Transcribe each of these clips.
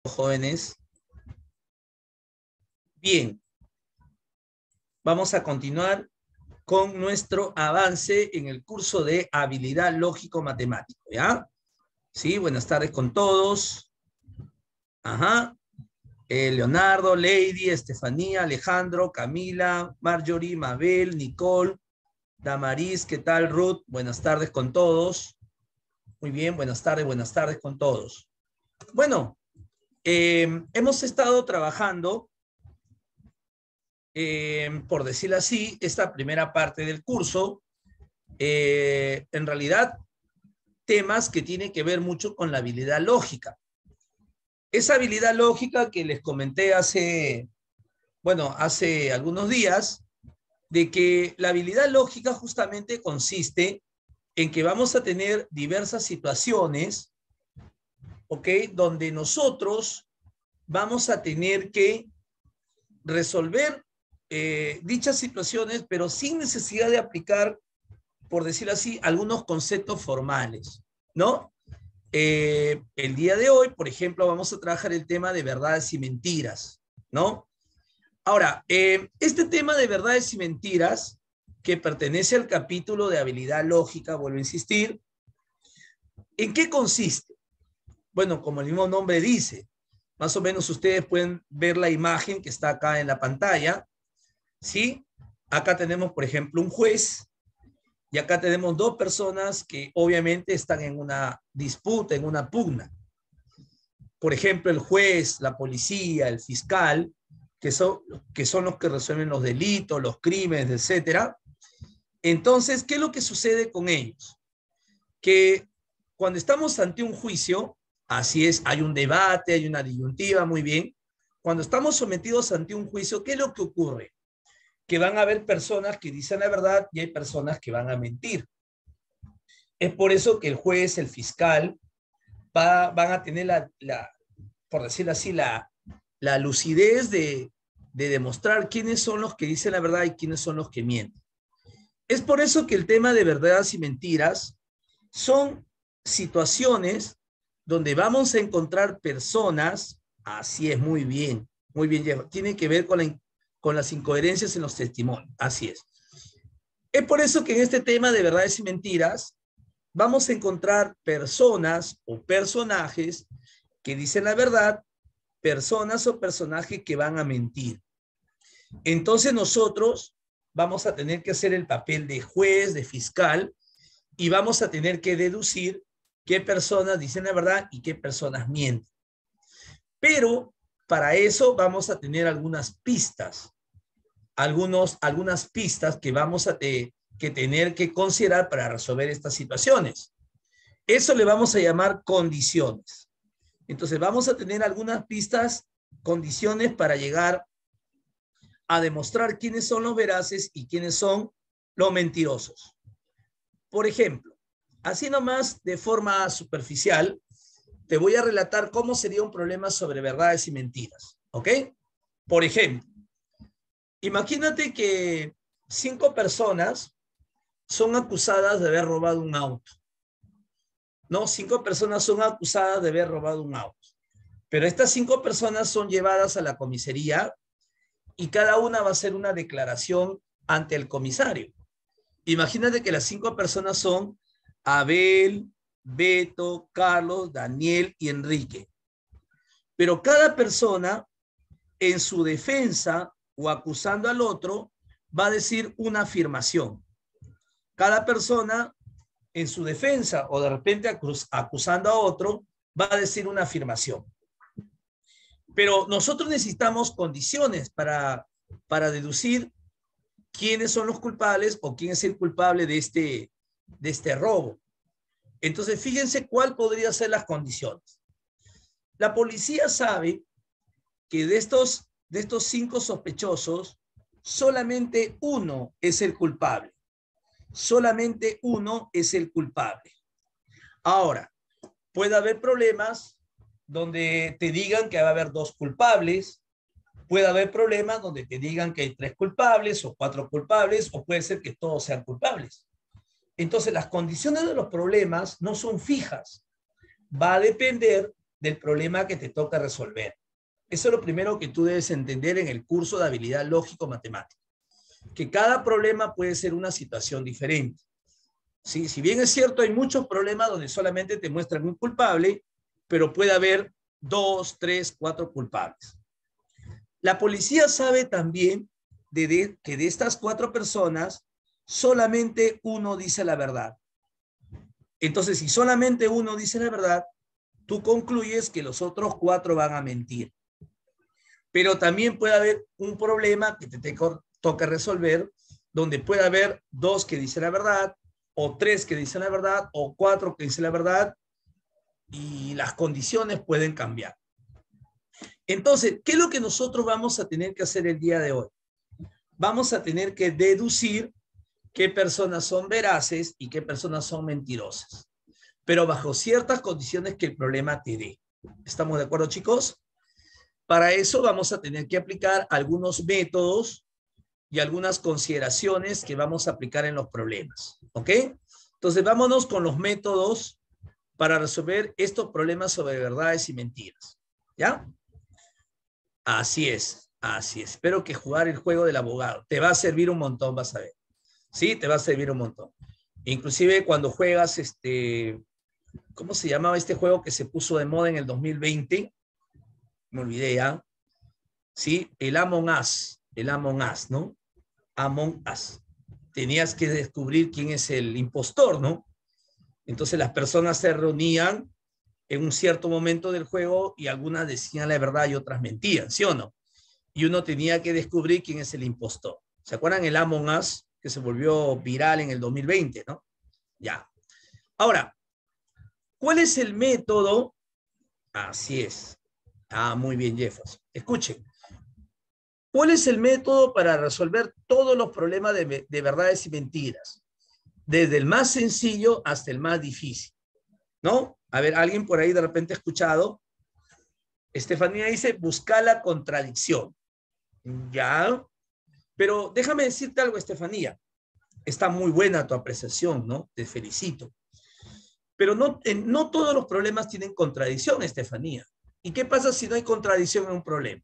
Jóvenes. Bien, vamos a continuar con nuestro avance en el curso de habilidad lógico-matemático, ¿ya? Sí, buenas tardes con todos. Ajá. Leonardo, Lady, Estefanía, Alejandro, Camila, Marjorie, Mabel, Nicole, Damaris, ¿qué tal? Ruth, buenas tardes con todos. Muy bien, buenas tardes con todos. Bueno, hemos estado trabajando, por decirlo así, esta primera parte del curso, en realidad, temas que tienen que ver mucho con la habilidad lógica. Esa habilidad lógica que les comenté hace algunos días, de que la habilidad lógica justamente consiste en que vamos a tener diversas situaciones, ¿ok? Donde nosotros vamos a tener que resolver dichas situaciones, pero sin necesidad de aplicar, por decirlo así, algunos conceptos formales, ¿no? El día de hoy, por ejemplo, vamos a trabajar el tema de verdades y mentiras, ¿no? Ahora, este tema de verdades y mentiras, que pertenece al capítulo de habilidad lógica, vuelvo a insistir, ¿en qué consiste? Bueno, como el mismo nombre dice, más o menos ustedes pueden ver la imagen que está acá en la pantalla, ¿sí? Acá tenemos, por ejemplo, un juez, y acá tenemos dos personas que obviamente están en una disputa, en una pugna. Por ejemplo, el juez, la policía, el fiscal, que son los que resuelven los delitos, los crímenes, etcétera. Entonces, ¿qué es lo que sucede con ellos? Que cuando estamos ante un juicio, así es, hay un debate, hay una disyuntiva, muy bien. Cuando estamos sometidos ante un juicio, ¿qué es lo que ocurre? Que van a haber personas que dicen la verdad y hay personas que van a mentir. Es por eso que el juez, el fiscal, van a tener por decirlo así, la lucidez de demostrar quiénes son los que dicen la verdad y quiénes son los que mienten. Es por eso que el tema de verdades y mentiras son situaciones donde vamos a encontrar personas, así es, muy bien, tiene que ver con las incoherencias en los testimonios, así es. Es por eso que en este tema de verdades y mentiras vamos a encontrar personas o personajes que dicen la verdad, personas o personajes que van a mentir. Entonces nosotros vamos a tener que hacer el papel de juez, de fiscal, y vamos a tener que deducir qué personas dicen la verdad y qué personas mienten. Pero para eso vamos a tener algunas pistas, algunas pistas que vamos a tener que considerar para resolver estas situaciones. Eso le vamos a llamar condiciones. Entonces vamos a tener algunas pistas, condiciones para llegar a demostrar quiénes son los veraces y quiénes son los mentirosos. Por ejemplo, así nomás de forma superficial, te voy a relatar cómo sería un problema sobre verdades y mentiras, ¿ok? Por ejemplo, imagínate que 5 personas son acusadas de haber robado un auto. No, 5 personas son acusadas de haber robado un auto. Pero estas 5 personas son llevadas a la comisaría y cada una va a hacer una declaración ante el comisario. Imagínate que las 5 personas son Abel, Beto, Carlos, Daniel y Enrique. Pero cada persona en su defensa o acusando al otro va a decir una afirmación. Cada persona en su defensa o de repente acusando a otro va a decir una afirmación. Pero nosotros necesitamos condiciones para deducir quiénes son los culpables o quién es el culpable de este robo. Entonces, fíjense cuál podría ser las condiciones. La policía sabe que de estos 5 sospechosos, solamente uno es el culpable. Solamente uno es el culpable. Ahora, puede haber problemas donde te digan que va a haber 2 culpables, puede haber problemas donde te digan que hay 3 culpables o 4 culpables, o puede ser que todos sean culpables. Entonces, las condiciones de los problemas no son fijas. Va a depender del problema que te toca resolver. Eso es lo primero que tú debes entender en el curso de habilidad lógico-matemática, que cada problema puede ser una situación diferente. ¿Sí? Si bien es cierto, hay muchos problemas donde solamente te muestran un culpable, pero puede haber 2, 3, 4 culpables. La policía sabe también que de estas 4 personas, solamente uno dice la verdad. Entonces, si solamente uno dice la verdad, tú concluyes que los otros 4 van a mentir. Pero también puede haber un problema que te toca resolver, donde puede haber 2 que dicen la verdad, o 3 que dicen la verdad, o 4 que dicen la verdad, y las condiciones pueden cambiar. Entonces, ¿qué es lo que nosotros vamos a tener que hacer el día de hoy? Vamos a tener que deducir qué personas son veraces y qué personas son mentirosas, pero bajo ciertas condiciones que el problema te dé. ¿Estamos de acuerdo, chicos? Para eso vamos a tener que aplicar algunos métodos y algunas consideraciones que vamos a aplicar en los problemas, ¿ok? Entonces, vámonos con los métodos para resolver estos problemas sobre verdades y mentiras, ¿ya? Así es, así es. Espero que jugar el juego del abogado te va a servir un montón, vas a ver. Sí, te va a servir un montón. Inclusive cuando juegas, ¿cómo se llamaba este juego que se puso de moda en el 2020? Me olvidé ya. Sí, el Among Us, ¿no? Among Us. Tenías que descubrir quién es el impostor, ¿no? Entonces las personas se reunían en un cierto momento del juego y algunas decían la verdad y otras mentían, ¿sí o no? Y uno tenía que descubrir quién es el impostor. ¿Se acuerdan el Among Us que se volvió viral en el 2020, ¿no? Ya. Ahora, ¿cuál es el método? Así es. Ah, muy bien, Jefferson. Escuchen. ¿Cuál es el método para resolver todos los problemas de verdades y mentiras? Desde el más sencillo hasta el más difícil, ¿no? A ver, alguien por ahí de repente ha escuchado. Estefanía dice, busca la contradicción. Ya. Pero déjame decirte algo, Estefanía. Está muy buena tu apreciación, ¿no? Te felicito. Pero no todos los problemas tienen contradicción, Estefanía. ¿Y qué pasa si no hay contradicción en un problema?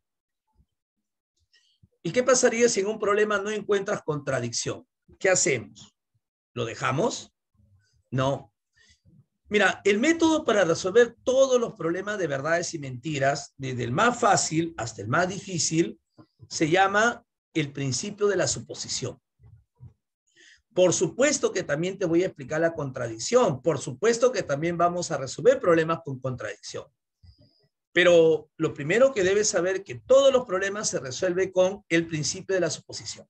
¿Y qué pasaría si en un problema no encuentras contradicción? ¿Qué hacemos? ¿Lo dejamos? No. Mira, el método para resolver todos los problemas de verdades y mentiras, desde el más fácil hasta el más difícil, se llama el principio de la suposición. Por supuesto que también te voy a explicar la contradicción. Por supuesto que también vamos a resolver problemas con contradicción. Pero lo primero que debes saber es que todos los problemas se resuelven con el principio de la suposición.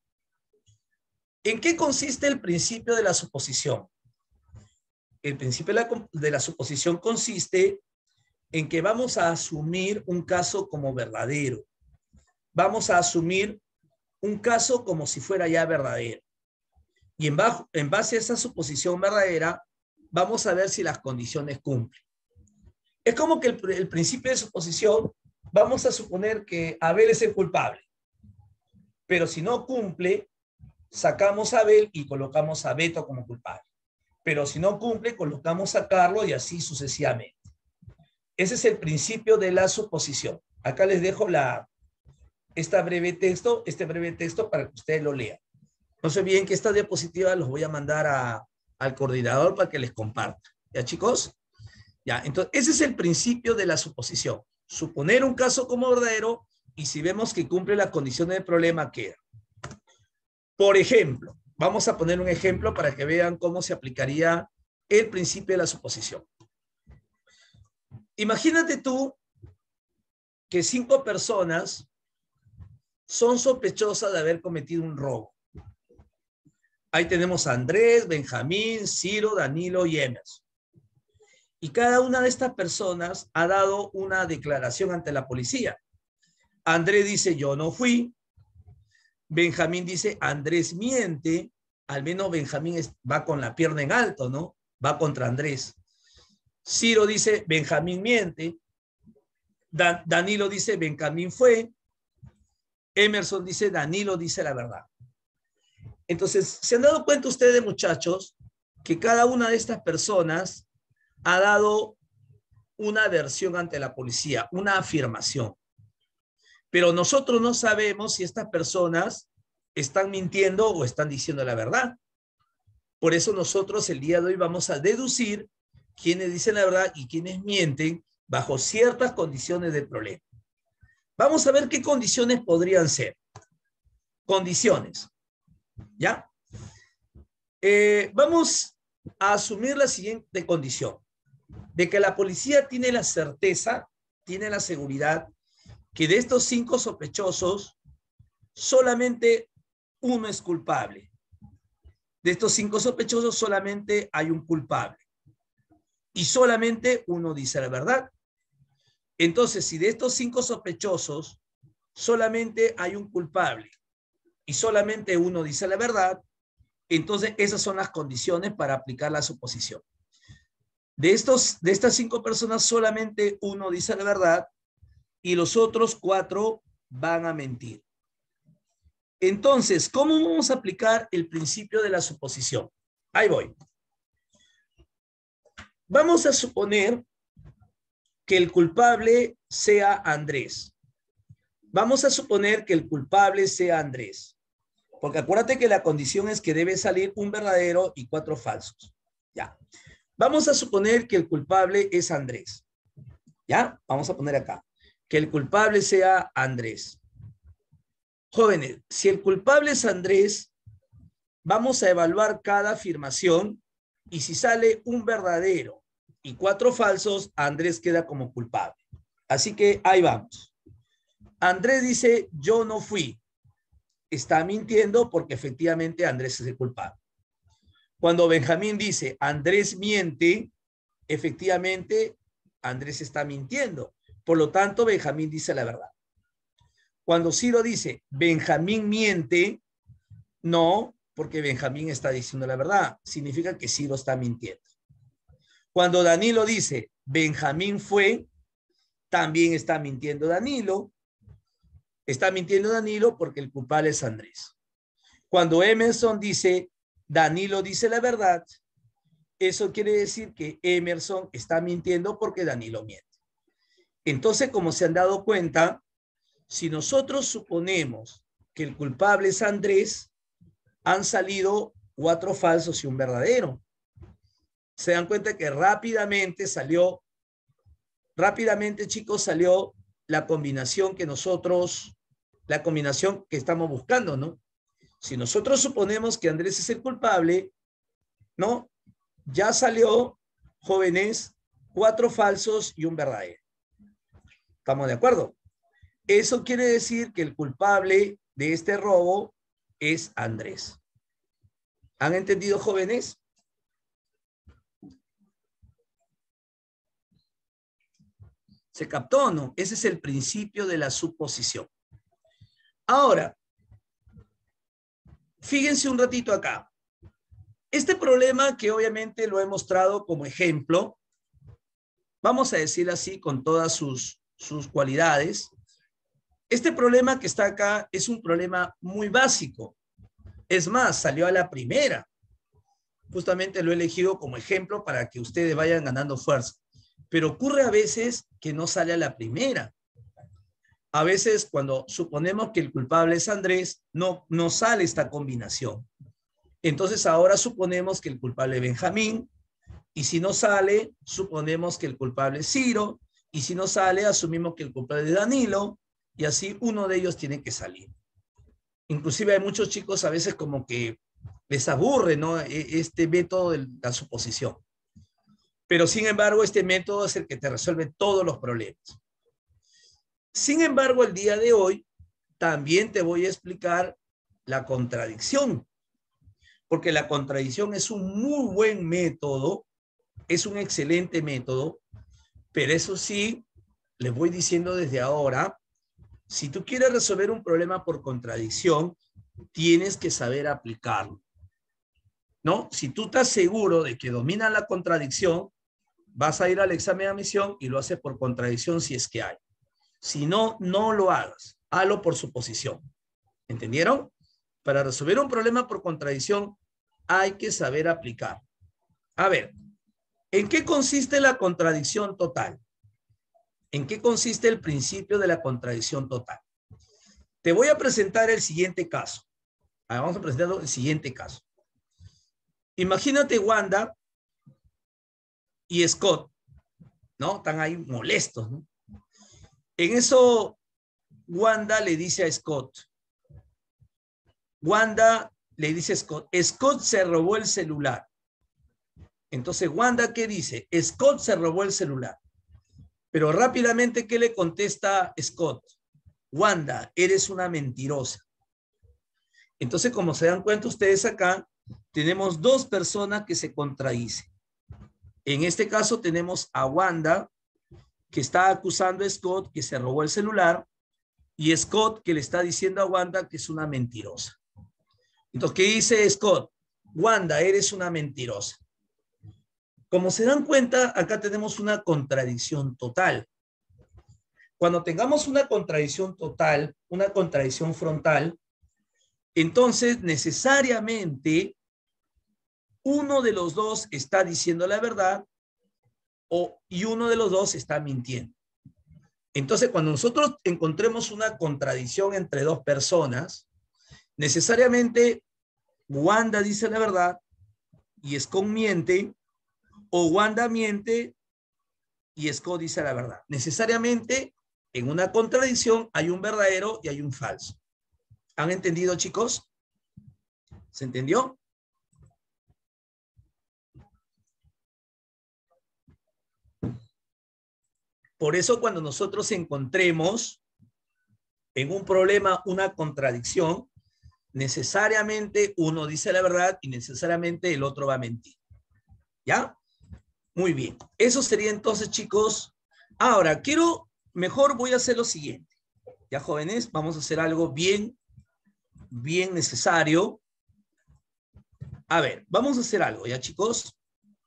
¿En qué consiste el principio de la suposición? El principio de la suposición consiste en que vamos a asumir un caso como verdadero. Vamos a asumir un caso como si fuera ya verdadero. Y en base a esa suposición verdadera, vamos a ver si las condiciones cumplen. Es como que el principio de suposición, vamos a suponer que Abel es el culpable. Pero si no cumple, sacamos a Abel y colocamos a Beto como culpable. Pero si no cumple, colocamos a Carlos y así sucesivamente. Ese es el principio de la suposición. Acá les dejo este breve texto para que ustedes lo lean. No se olviden que estas diapositivas los voy a mandar al coordinador para que les comparta. ¿Ya, chicos? Ya, entonces, ese es el principio de la suposición. Suponer un caso como verdadero y si vemos que cumple las condiciones del problema, queda. Por ejemplo, vamos a poner un ejemplo para que vean cómo se aplicaría el principio de la suposición. Imagínate tú que 5 personas son sospechosas de haber cometido un robo. Ahí tenemos a Andrés, Benjamín, Ciro, Danilo y Emerson. Y cada una de estas personas ha dado una declaración ante la policía. Andrés dice, yo no fui. Benjamín dice, Andrés miente. Al menos Benjamín va con la pierna en alto, ¿no? Va contra Andrés. Ciro dice, Benjamín miente. Danilo dice, Benjamín fue. Emerson dice, Danilo dice la verdad. Entonces, ¿se han dado cuenta ustedes, muchachos, que cada una de estas personas ha dado una versión ante la policía, una afirmación. Pero nosotros no sabemos si estas personas están mintiendo o están diciendo la verdad. Por eso nosotros el día de hoy vamos a deducir quiénes dicen la verdad y quiénes mienten bajo ciertas condiciones del problema. Vamos a ver qué condiciones podrían ser. Condiciones. ¿Ya? Vamos a asumir la siguiente condición. De que la policía tiene la certeza, tiene la seguridad, que de estos 5 sospechosos, solamente uno es culpable. De estos 5 sospechosos, solamente hay un culpable. Y solamente uno dice la verdad. Entonces, si de estos 5 sospechosos, solamente hay un culpable y solamente uno dice la verdad, entonces esas son las condiciones para aplicar la suposición. De estas 5 personas, solamente uno dice la verdad y los otros 4 van a mentir. Entonces, ¿cómo vamos a aplicar el principio de la suposición? Ahí voy. Vamos a suponer que el culpable sea Andrés. Vamos a suponer que el culpable sea Andrés. Porque acuérdate que la condición es que debe salir un verdadero y 4 falsos. Ya. Vamos a suponer que el culpable es Andrés. ¿Ya? Vamos a poner acá. Que el culpable sea Andrés. Jóvenes, si el culpable es Andrés, vamos a evaluar cada afirmación y si sale un verdadero y 4 falsos, Andrés queda como culpable. Así que ahí vamos. Andrés dice, yo no fui. Está mintiendo porque efectivamente Andrés es el culpable. Cuando Benjamín dice, Andrés miente, efectivamente Andrés está mintiendo. Por lo tanto, Benjamín dice la verdad. Cuando Ciro dice, Benjamín miente, no, porque Benjamín está diciendo la verdad. Significa que Ciro está mintiendo. Cuando Danilo dice, Benjamín fue, también está mintiendo Danilo. Está mintiendo Danilo porque el culpable es Andrés. Cuando Emerson dice, Danilo dice la verdad, eso quiere decir que Emerson está mintiendo porque Danilo miente. Entonces, como se han dado cuenta, si nosotros suponemos que el culpable es Andrés, han salido 4 falsos y un verdadero. Se dan cuenta que rápidamente, chicos, salió la combinación que estamos buscando, ¿no? Si nosotros suponemos que Andrés es el culpable, ¿no? Ya salió, jóvenes, 4 falsos y un verdadero. ¿Estamos de acuerdo? Eso quiere decir que el culpable de este robo es Andrés. ¿Han entendido, jóvenes? ¿Se captó o no? Ese es el principio de la suposición. Ahora, fíjense un ratito acá. Este problema que obviamente lo he mostrado como ejemplo, vamos a decir así con todas sus cualidades. Este problema que está acá es un problema muy básico. Es más, salió a la primera. Justamente lo he elegido como ejemplo para que ustedes vayan ganando fuerza. Pero ocurre a veces que no sale a la primera. A veces cuando suponemos que el culpable es Andrés, no sale esta combinación. Entonces ahora suponemos que el culpable es Benjamín, y si no sale, suponemos que el culpable es Ciro, y si no sale, asumimos que el culpable es Danilo, y así uno de ellos tiene que salir. Inclusive hay muchos chicos a veces como que les aburre, ¿no? Este método de la suposición. Pero sin embargo, este método es el que te resuelve todos los problemas. Sin embargo, el día de hoy también te voy a explicar la contradicción, porque la contradicción es un muy buen método, es un excelente método, pero eso sí, les voy diciendo desde ahora, si tú quieres resolver un problema por contradicción, tienes que saber aplicarlo, ¿no? Si tú estás seguro de que dominas la contradicción, vas a ir al examen de admisión y lo haces por contradicción si es que hay. Si no, no lo hagas. Hazlo por suposición. ¿Entendieron? Para resolver un problema por contradicción hay que saber aplicar. A ver, ¿en qué consiste la contradicción total? ¿En qué consiste el principio de la contradicción total? Te voy a presentar el siguiente caso. Vamos a presentar el siguiente caso. Imagínate Wanda y Scott, ¿no? Están ahí molestos, ¿no? En eso, Wanda le dice a Scott. Wanda le dice a Scott, Scott se robó el celular. Entonces, Wanda, ¿qué dice? Scott se robó el celular. Pero rápidamente, ¿qué le contesta Scott? Wanda, eres una mentirosa. Entonces, como se dan cuenta ustedes acá, tenemos dos personas que se contradicen. En este caso tenemos a Wanda, que está acusando a Scott que se robó el celular, y Scott que le está diciendo a Wanda que es una mentirosa. Entonces, ¿qué dice Scott? Wanda, eres una mentirosa. Como se dan cuenta, acá tenemos una contradicción total. Cuando tengamos una contradicción total, una contradicción frontal, entonces necesariamente uno de los dos está diciendo la verdad y uno de los dos está mintiendo. Entonces, cuando nosotros encontremos una contradicción entre dos personas, necesariamente Wanda dice la verdad y Scott miente, o Wanda miente y Scott dice la verdad. Necesariamente en una contradicción hay un verdadero y hay un falso. ¿Han entendido, chicos? ¿Se entendió? Por eso cuando nosotros encontremos en un problema una contradicción, necesariamente uno dice la verdad y necesariamente el otro va a mentir. ¿Ya? Muy bien. Eso sería entonces, chicos. Ahora, mejor voy a hacer lo siguiente. Ya, jóvenes, vamos a hacer algo bien necesario. A ver, vamos a hacer algo, ¿ya, chicos?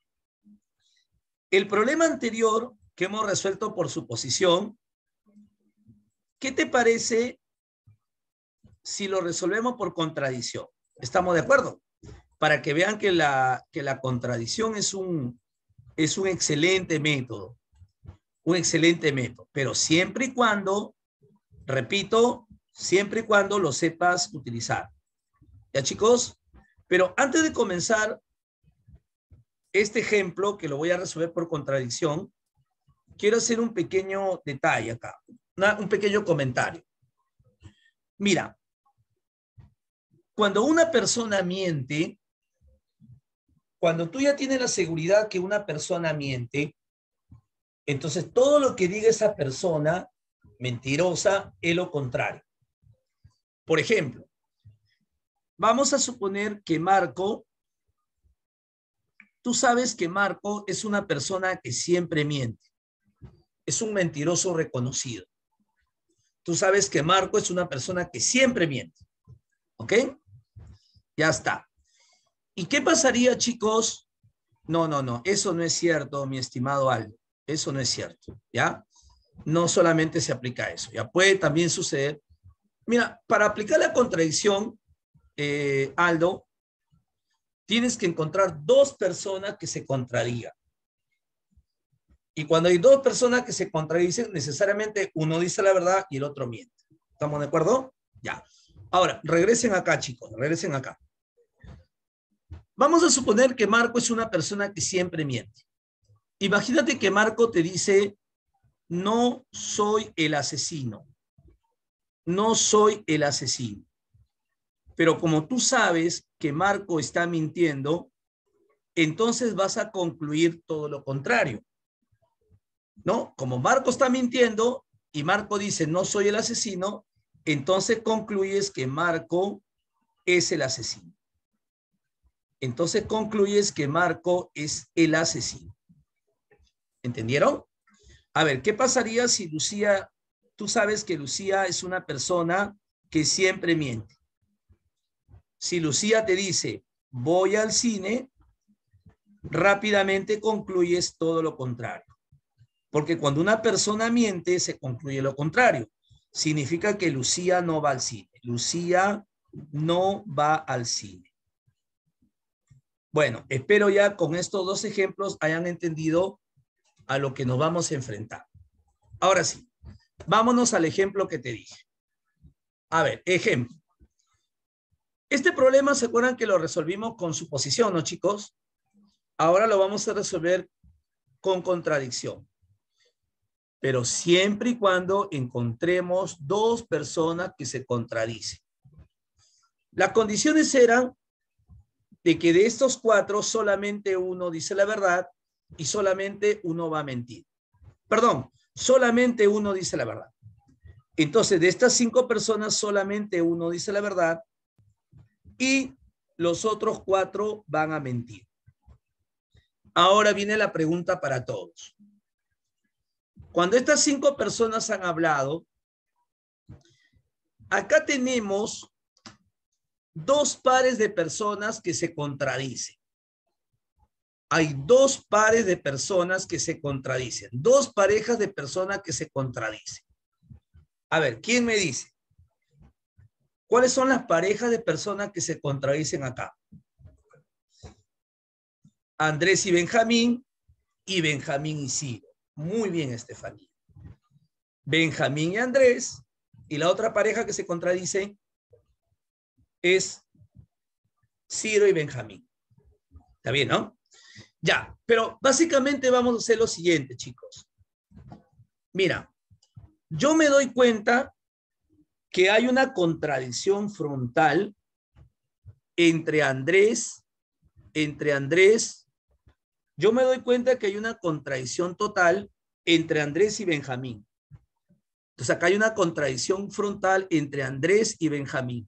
El problema anterior que hemos resuelto por suposición, ¿qué te parece si lo resolvemos por contradicción? ¿Estamos de acuerdo? Para que vean que la contradicción es un excelente método. Un excelente método. Pero siempre y cuando, repito, siempre y cuando lo sepas utilizar. ¿Ya, chicos? Pero antes de comenzar este ejemplo, que lo voy a resolver por contradicción, quiero hacer un pequeño detalle acá, un pequeño comentario. Mira, cuando una persona miente, cuando tú ya tienes la seguridad que una persona miente, entonces todo lo que diga esa persona mentirosa es lo contrario. Por ejemplo, vamos a suponer que Marco, tú sabes que Marco es una persona que siempre miente. Es un mentiroso reconocido. Tú sabes que Marco es una persona que siempre miente. ¿Ok? Ya está. ¿Y qué pasaría, chicos? No, eso no es cierto, mi estimado Aldo. Eso no es cierto, ¿ya? No solamente se aplica a eso, ya puede también suceder. Mira, para aplicar la contradicción, Aldo, tienes que encontrar dos personas que se contradigan. Y cuando hay dos personas que se contradicen, necesariamente uno dice la verdad y el otro miente. ¿Estamos de acuerdo? Ya. Ahora, regresen acá, chicos, regresen acá. Vamos a suponer que Marco es una persona que siempre miente. Imagínate que Marco te dice, no soy el asesino. No soy el asesino. Pero como tú sabes que Marco está mintiendo, entonces vas a concluir todo lo contrario. ¿No? Como Marco está mintiendo y Marco dice, no soy el asesino, entonces concluyes que Marco es el asesino. Entonces concluyes que Marco es el asesino. ¿Entendieron? A ver, ¿qué pasaría si Lucía, tú sabes que Lucía es una persona que siempre miente? Si Lucía te dice, voy al cine, rápidamente concluyes todo lo contrario. Porque cuando una persona miente, se concluye lo contrario. Significa que Lucía no va al cine. Lucía no va al cine. Bueno, espero ya con estos dos ejemplos hayan entendido a lo que nos vamos a enfrentar. Ahora sí, vámonos al ejemplo que te dije. A ver, ejemplo. Este problema, ¿se acuerdan que lo resolvimos con suposición, no, chicos? Ahora lo vamos a resolver con contradicción. Pero siempre y cuando encontremos dos personas que se contradicen. Las condiciones eran de que de estos cuatro solamente uno dice la verdad y solamente uno va a mentir. Perdón, solamente uno dice la verdad. Entonces, de estas 5 personas, solamente uno dice la verdad y los otros 4 van a mentir. Ahora viene la pregunta para todos. Cuando estas 5 personas han hablado, acá tenemos 2 pares de personas que se contradicen. Hay 2 pares de personas que se contradicen. 2 parejas de personas que se contradicen. A ver, ¿quién me dice? ¿Cuáles son las parejas de personas que se contradicen acá? Andrés y Benjamín y Ciro. Muy bien, Estefanía. Benjamín y Andrés. Y la otra pareja que se contradice es Ciro y Benjamín. ¿Está bien, no? Ya, pero básicamente vamos a hacer lo siguiente, chicos. Mira, yo me doy cuenta que hay una contradicción frontal entre Andrés. Yo me doy cuenta que hay una contradicción total entre Andrés y Benjamín. Entonces acá hay una contradicción frontal entre Andrés y Benjamín.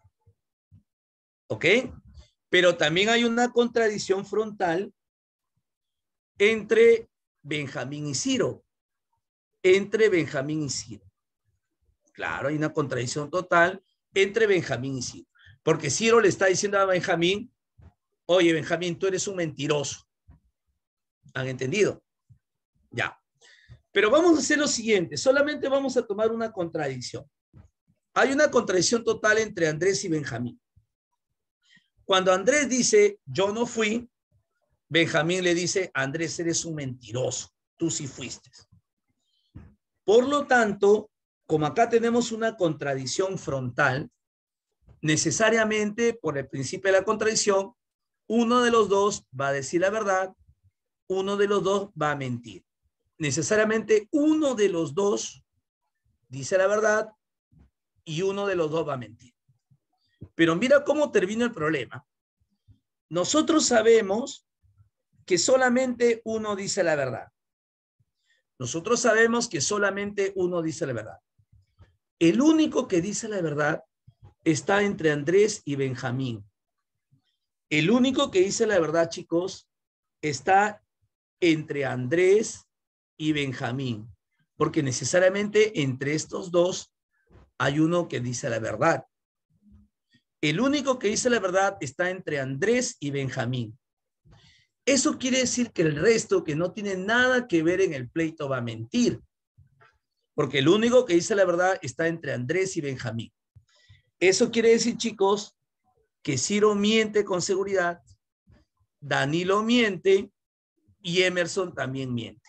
¿Ok? Pero también hay una contradicción frontal entre Benjamín y Ciro. Entre Benjamín y Ciro. Claro, hay una contradicción total entre Benjamín y Ciro. Porque Ciro le está diciendo a Benjamín, oye, Benjamín, tú eres un mentiroso. ¿Han entendido? Ya. Pero vamos a hacer lo siguiente. Solamente vamos a tomar una contradicción. Hay una contradicción total entre Andrés y Benjamín. Cuando Andrés dice, yo no fui, Benjamín le dice, Andrés, eres un mentiroso. Tú sí fuiste. Por lo tanto, como acá tenemos una contradicción frontal, necesariamente por el principio de la contradicción, uno de los dos va a decir la verdad, uno de los dos va a mentir. Necesariamente uno de los dos dice la verdad y uno de los dos va a mentir. Pero mira cómo termina el problema. Nosotros sabemos que solamente uno dice la verdad. Nosotros sabemos que solamente uno dice la verdad. El único que dice la verdad está entre Andrés y Benjamín. El único que dice la verdad, chicos, está entre Andrés y Benjamín. Porque necesariamente entre estos dos hay uno que dice la verdad. El único que dice la verdad está entre Andrés y Benjamín. Eso quiere decir que el resto, que no tiene nada que ver en el pleito, va a mentir. Porque el único que dice la verdad está entre Andrés y Benjamín. Eso quiere decir, chicos, que Ciro miente con seguridad, Danilo miente y Emerson también miente.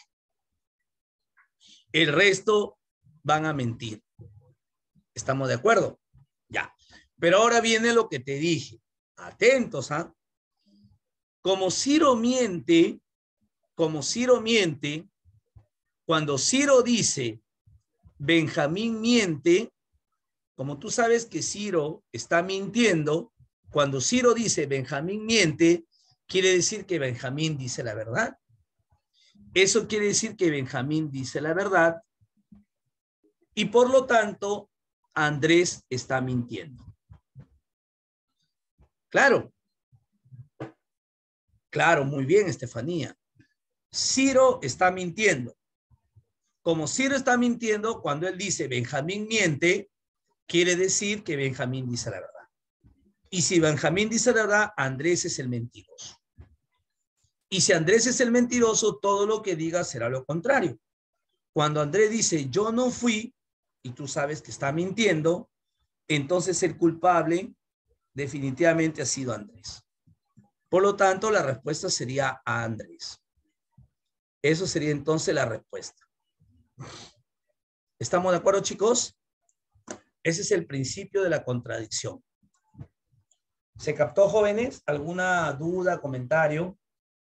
El resto van a mentir. ¿Estamos de acuerdo? Ya. Pero ahora viene lo que te dije. Atentos, ¿ah? Como Ciro miente, cuando Ciro dice Benjamín miente, como tú sabes que Ciro está mintiendo, cuando Ciro dice Benjamín miente, quiere decir que Benjamín dice la verdad. Eso quiere decir que Benjamín dice la verdad y por lo tanto Andrés está mintiendo. Claro. Claro, muy bien, Estefanía. Ciro está mintiendo. Como Ciro está mintiendo, cuando él dice Benjamín miente, quiere decir que Benjamín dice la verdad. Y si Benjamín dice la verdad, Andrés es el mentiroso. Y si Andrés es el mentiroso, todo lo que diga será lo contrario. Cuando Andrés dice yo no fui, y tú sabes que está mintiendo, entonces el culpable definitivamente ha sido Andrés. Por lo tanto, la respuesta sería a Andrés. Eso sería entonces la respuesta. ¿Estamos de acuerdo, chicos? Ese es el principio de la contradicción. ¿Se captó, jóvenes? ¿Alguna duda, comentario?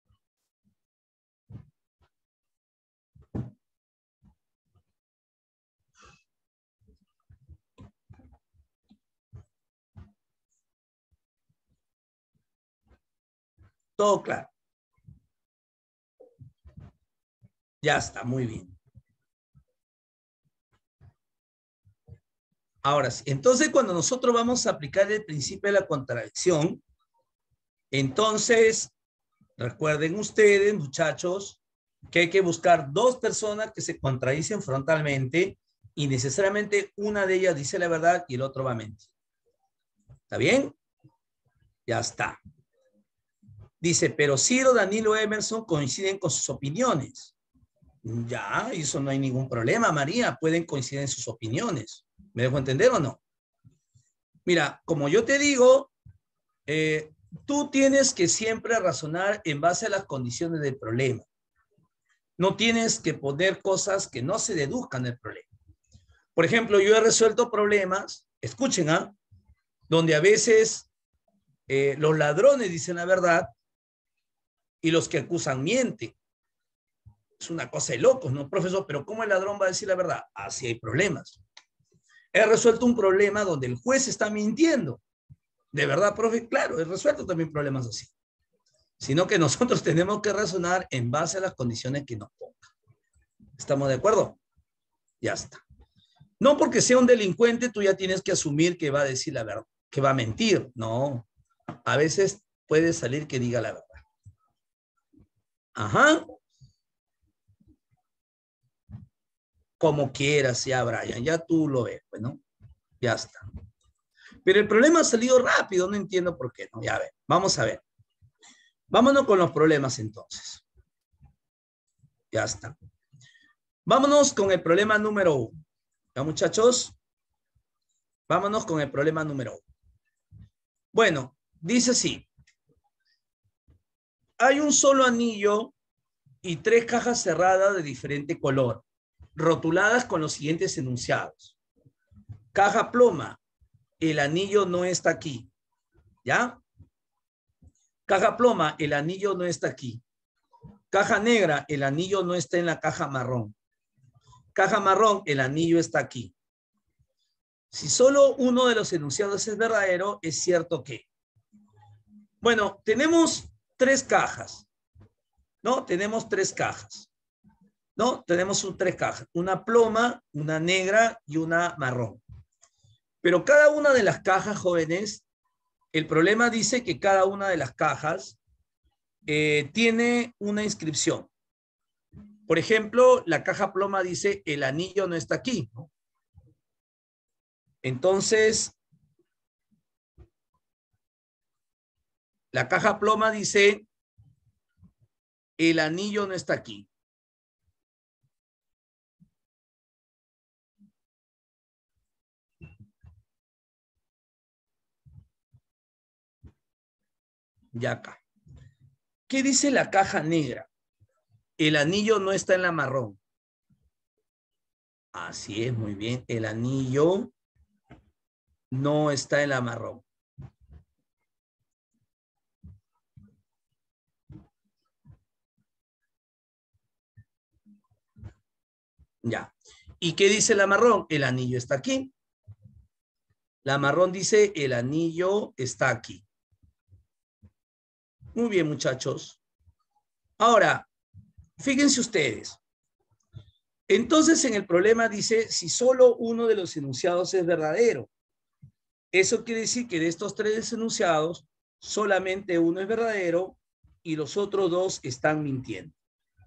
Todo claro. Ya está, muy bien. Ahora sí, entonces cuando nosotros vamos a aplicar el principio de la contradicción, entonces recuerden ustedes, muchachos, que hay que buscar dos personas que se contradicen frontalmente y necesariamente una de ellas dice la verdad y el otro va a mentir. ¿Está bien? Ya está. Dice, pero Ciro, Danilo, Emerson coinciden con sus opiniones. Ya, eso no hay ningún problema, María. Pueden coincidir en sus opiniones. ¿Me dejo entender o no? Mira, como yo te digo, tú tienes que siempre razonar en base a las condiciones del problema. No tienes que poner cosas que no se deduzcan del problema. Por ejemplo, yo he resuelto problemas, escuchen, donde a veces los ladrones dicen la verdad y los que acusan mienten. Es una cosa de locos, ¿no, profesor? Pero ¿cómo el ladrón va a decir la verdad? Así hay problemas. He resuelto un problema donde el juez está mintiendo. ¿De verdad, profe? Claro, he resuelto también problemas así. Sino que nosotros tenemos que razonar en base a las condiciones que nos pongan. ¿Estamos de acuerdo? Ya está. No porque sea un delincuente, tú ya tienes que asumir que va a decir la verdad, que va a mentir. No. A veces puede salir que diga la verdad. Ajá. Como quieras, ya, Brian. Ya tú lo ves, pues, ¿no? Ya está. Pero el problema ha salido rápido, no entiendo por qué, ¿no? Ya ver, vamos a ver. Vámonos con los problemas entonces. Ya está. Vámonos con el problema número 1. ¿Ya, muchachos? Vámonos con el problema número 1. Bueno, dice así. Hay un solo anillo y 3 cajas cerradas de diferente color, rotuladas con los siguientes enunciados. Caja ploma, el anillo no está aquí. ¿Ya? Caja ploma, el anillo no está aquí. Caja negra, el anillo no está en la caja marrón. Caja marrón, el anillo está aquí. Si solo uno de los enunciados es verdadero, es cierto que. Bueno, tenemos 3 cajas, ¿no? Tenemos 3 cajas, ¿no? Tenemos 3 cajas, una ploma, una negra y una marrón. Pero cada una de las cajas, jóvenes, el problema dice que cada una de las cajas tiene una inscripción. Por ejemplo, la caja ploma dice, el anillo no está aquí, ¿no? Entonces, la caja ploma dice, el anillo no está aquí. Ya acá. ¿Qué dice la caja negra? El anillo no está en la marrón. Así es, muy bien. El anillo no está en la marrón. Ya. ¿Y qué dice la marrón? El anillo está aquí. La marrón dice, el anillo está aquí. Muy bien, muchachos. Ahora, fíjense ustedes. Entonces, en el problema dice, si solo uno de los enunciados es verdadero. Eso quiere decir que de estos 3 enunciados, solamente uno es verdadero y los otros 2 están mintiendo.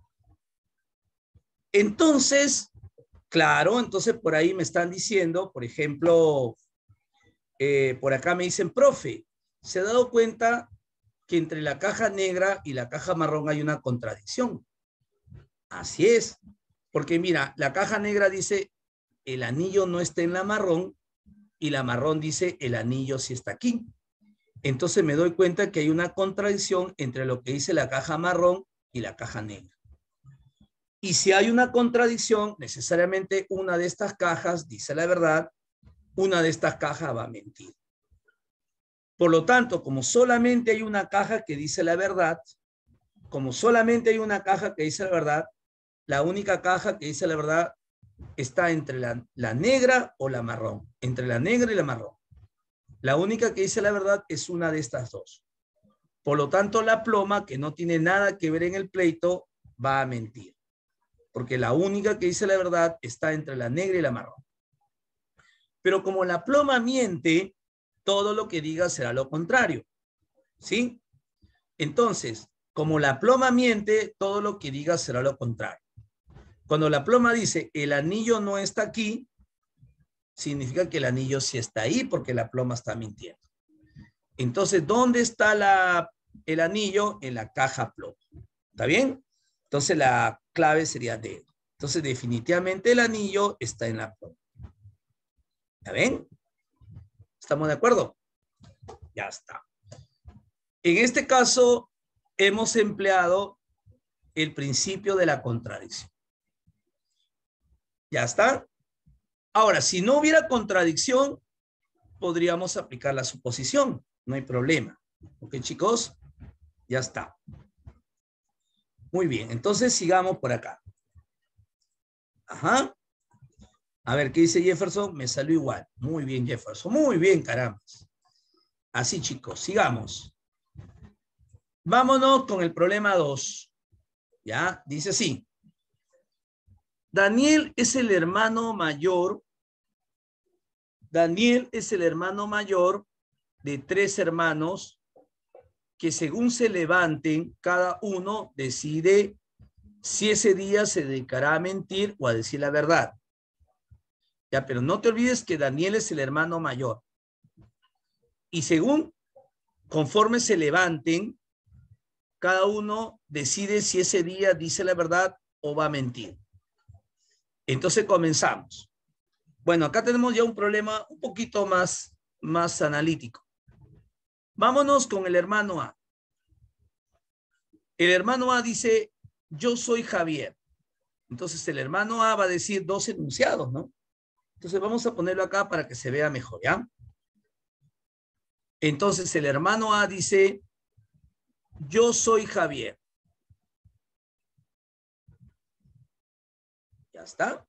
Entonces, claro, entonces por ahí me están diciendo, por ejemplo, por acá me dicen, profe, ¿se ha dado cuenta que entre la caja negra y la caja marrón hay una contradicción? Así es, porque mira, la caja negra dice, el anillo no está en la marrón, y la marrón dice, el anillo sí está aquí. Entonces me doy cuenta que hay una contradicción entre lo que dice la caja marrón y la caja negra. Y si hay una contradicción, necesariamente una de estas cajas dice la verdad, una de estas cajas va a mentir. Por lo tanto, como solamente hay una caja que dice la verdad, como solamente hay una caja que dice la verdad, la única caja que dice la verdad está entre la negra o la marrón, entre la negra y la marrón. La única que dice la verdad es una de estas dos. Por lo tanto, la ploma, que no tiene nada que ver en el pleito, va a mentir. Porque la única que dice la verdad está entre la negra y la marrón. Pero como la ploma miente, todo lo que diga será lo contrario. ¿Sí? Entonces, como la ploma miente, todo lo que diga será lo contrario. Cuando la ploma dice, el anillo no está aquí, significa que el anillo sí está ahí porque la ploma está mintiendo. Entonces, ¿dónde está el anillo? En la caja ploma. ¿Está bien? Entonces, la clave sería D. Entonces, definitivamente el anillo está en la ploma. ¿Ya ven? ¿Estamos de acuerdo? Ya está. En este caso, hemos empleado el principio de la contradicción. ¿Ya está? Ahora, si no hubiera contradicción, podríamos aplicar la suposición. No hay problema. ¿Ok, chicos? Ya está. Muy bien. Entonces, sigamos por acá. Ajá. A ver, ¿qué dice Jefferson? Me salió igual. Muy bien, Jefferson. Muy bien, caramba. Así, chicos, sigamos. Vámonos con el problema 2. ¿Ya? Dice así. Daniel es el hermano mayor. Daniel es el hermano mayor de 3 hermanos que según se levanten, cada uno decide si ese día se dedicará a mentir o a decir la verdad. Ya, pero no te olvides que Daniel es el hermano mayor. Y según, conforme se levanten, cada uno decide si ese día dice la verdad o va a mentir. Entonces comenzamos. Bueno, acá tenemos ya un problema un poquito más analítico. Vámonos con el hermano A. El hermano A dice, yo soy Javier. Entonces el hermano A va a decir 2 enunciados, ¿no? Entonces vamos a ponerlo acá para que se vea mejor, ¿ya? Entonces el hermano A dice, yo soy Javier. ¿Ya está?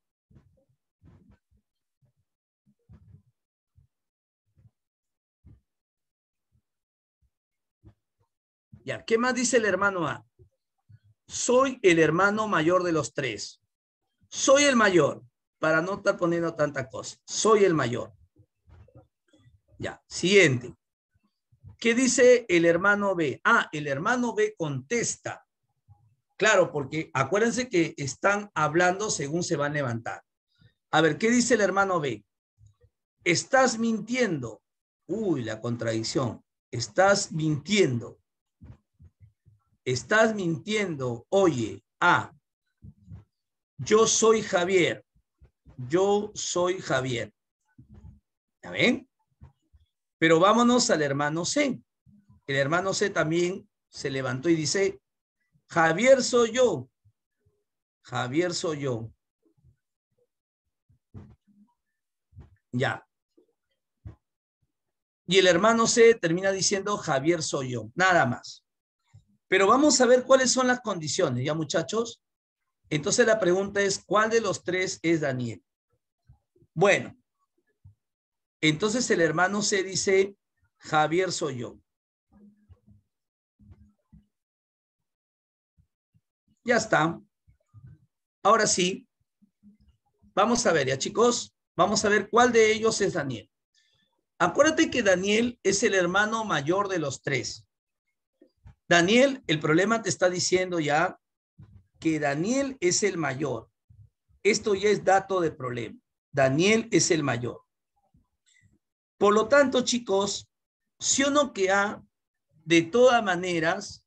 Ya, ¿qué más dice el hermano A? Soy el hermano mayor de los 3. Soy el mayor, para no estar poniendo tanta cosa. Soy el mayor. Ya, siguiente. ¿Qué dice el hermano B? Ah, el hermano B contesta. Claro, porque acuérdense que están hablando según se van a levantar. A ver, ¿qué dice el hermano B? Estás mintiendo. Uy, la contradicción. Estás mintiendo. Estás mintiendo. Oye, A. Yo soy Javier. Yo soy Javier. ¿Ya ven? Pero vámonos al hermano C. El hermano C también se levantó y dice, Javier soy yo. Javier soy yo. Ya. Y el hermano C termina diciendo, Javier soy yo. Nada más. Pero vamos a ver cuáles son las condiciones, ¿ya, muchachos? Entonces la pregunta es, ¿cuál de los 3 es Daniel? Bueno, entonces el hermano C dice, Javier soy yo. Ya está. Ahora sí, vamos a ver, ya chicos, vamos a ver cuál de ellos es Daniel. Acuérdate que Daniel es el hermano mayor de los 3. Daniel, el problema te está diciendo ya que Daniel es el mayor. Esto ya es dato de problema. Daniel es el mayor. Por lo tanto, chicos, sí o no que A, de todas maneras,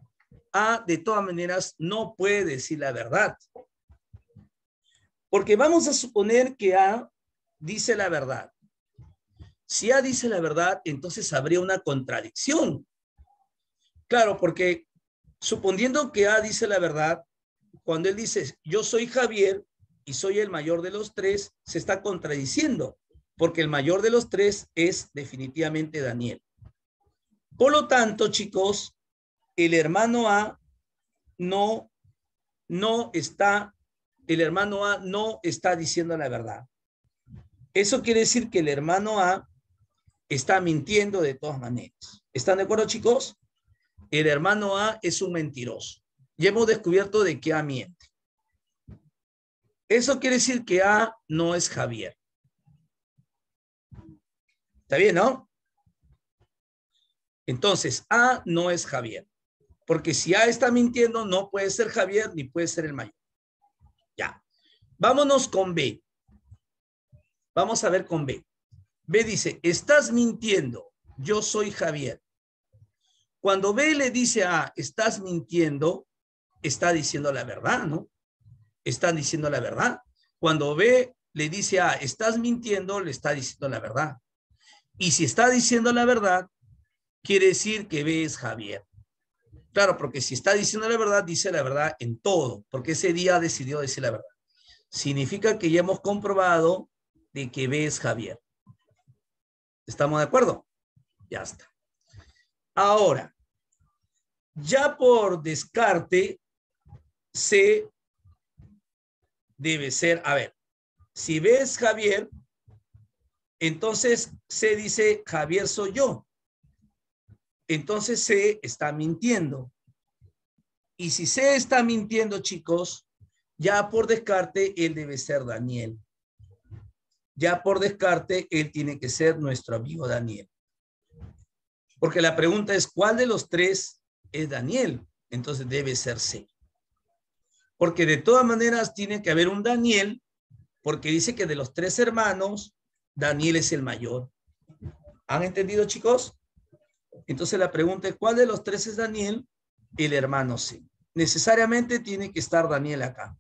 no puede decir la verdad. Porque vamos a suponer que A dice la verdad. Si A dice la verdad, entonces habría una contradicción. Claro, porque suponiendo que A dice la verdad, cuando él dice, yo soy Javier y soy el mayor de los tres, se está contradiciendo, porque el mayor de los tres es definitivamente Daniel. Por lo tanto, chicos, el hermano A no está diciendo la verdad. Eso quiere decir que el hermano A está mintiendo de todas maneras. ¿Están de acuerdo, chicos? El hermano A es un mentiroso. Ya hemos descubierto de que A miente. Eso quiere decir que A no es Javier. ¿Está bien, no? Entonces, A no es Javier. Porque si A está mintiendo, no puede ser Javier ni puede ser el mayor. Ya. Vámonos con B. Vamos a ver con B. B dice, estás mintiendo, yo soy Javier. Cuando B le dice a A, estás mintiendo, está diciendo la verdad, ¿no? Están diciendo la verdad. Cuando B le dice a A, estás mintiendo, le está diciendo la verdad. Y si está diciendo la verdad, quiere decir que B es Javier. Claro, porque si está diciendo la verdad, dice la verdad en todo, porque ese día decidió decir la verdad. Significa que ya hemos comprobado de que B es Javier. ¿Estamos de acuerdo? Ya está. Ahora, ya por descarte, C debe ser, a ver, si B es Javier, entonces C dice, Javier soy yo. Entonces C está mintiendo. Y si C está mintiendo, chicos, ya por descarte, él debe ser Daniel. Ya por descarte, él tiene que ser nuestro amigo Daniel. Porque la pregunta es, ¿cuál de los tres es Daniel? Entonces debe ser C. Porque de todas maneras tiene que haber un Daniel, porque dice que de los tres hermanos, Daniel es el mayor. ¿Han entendido, chicos? Entonces la pregunta es, ¿cuál de los tres es Daniel? El hermano C. Necesariamente tiene que estar Daniel acá.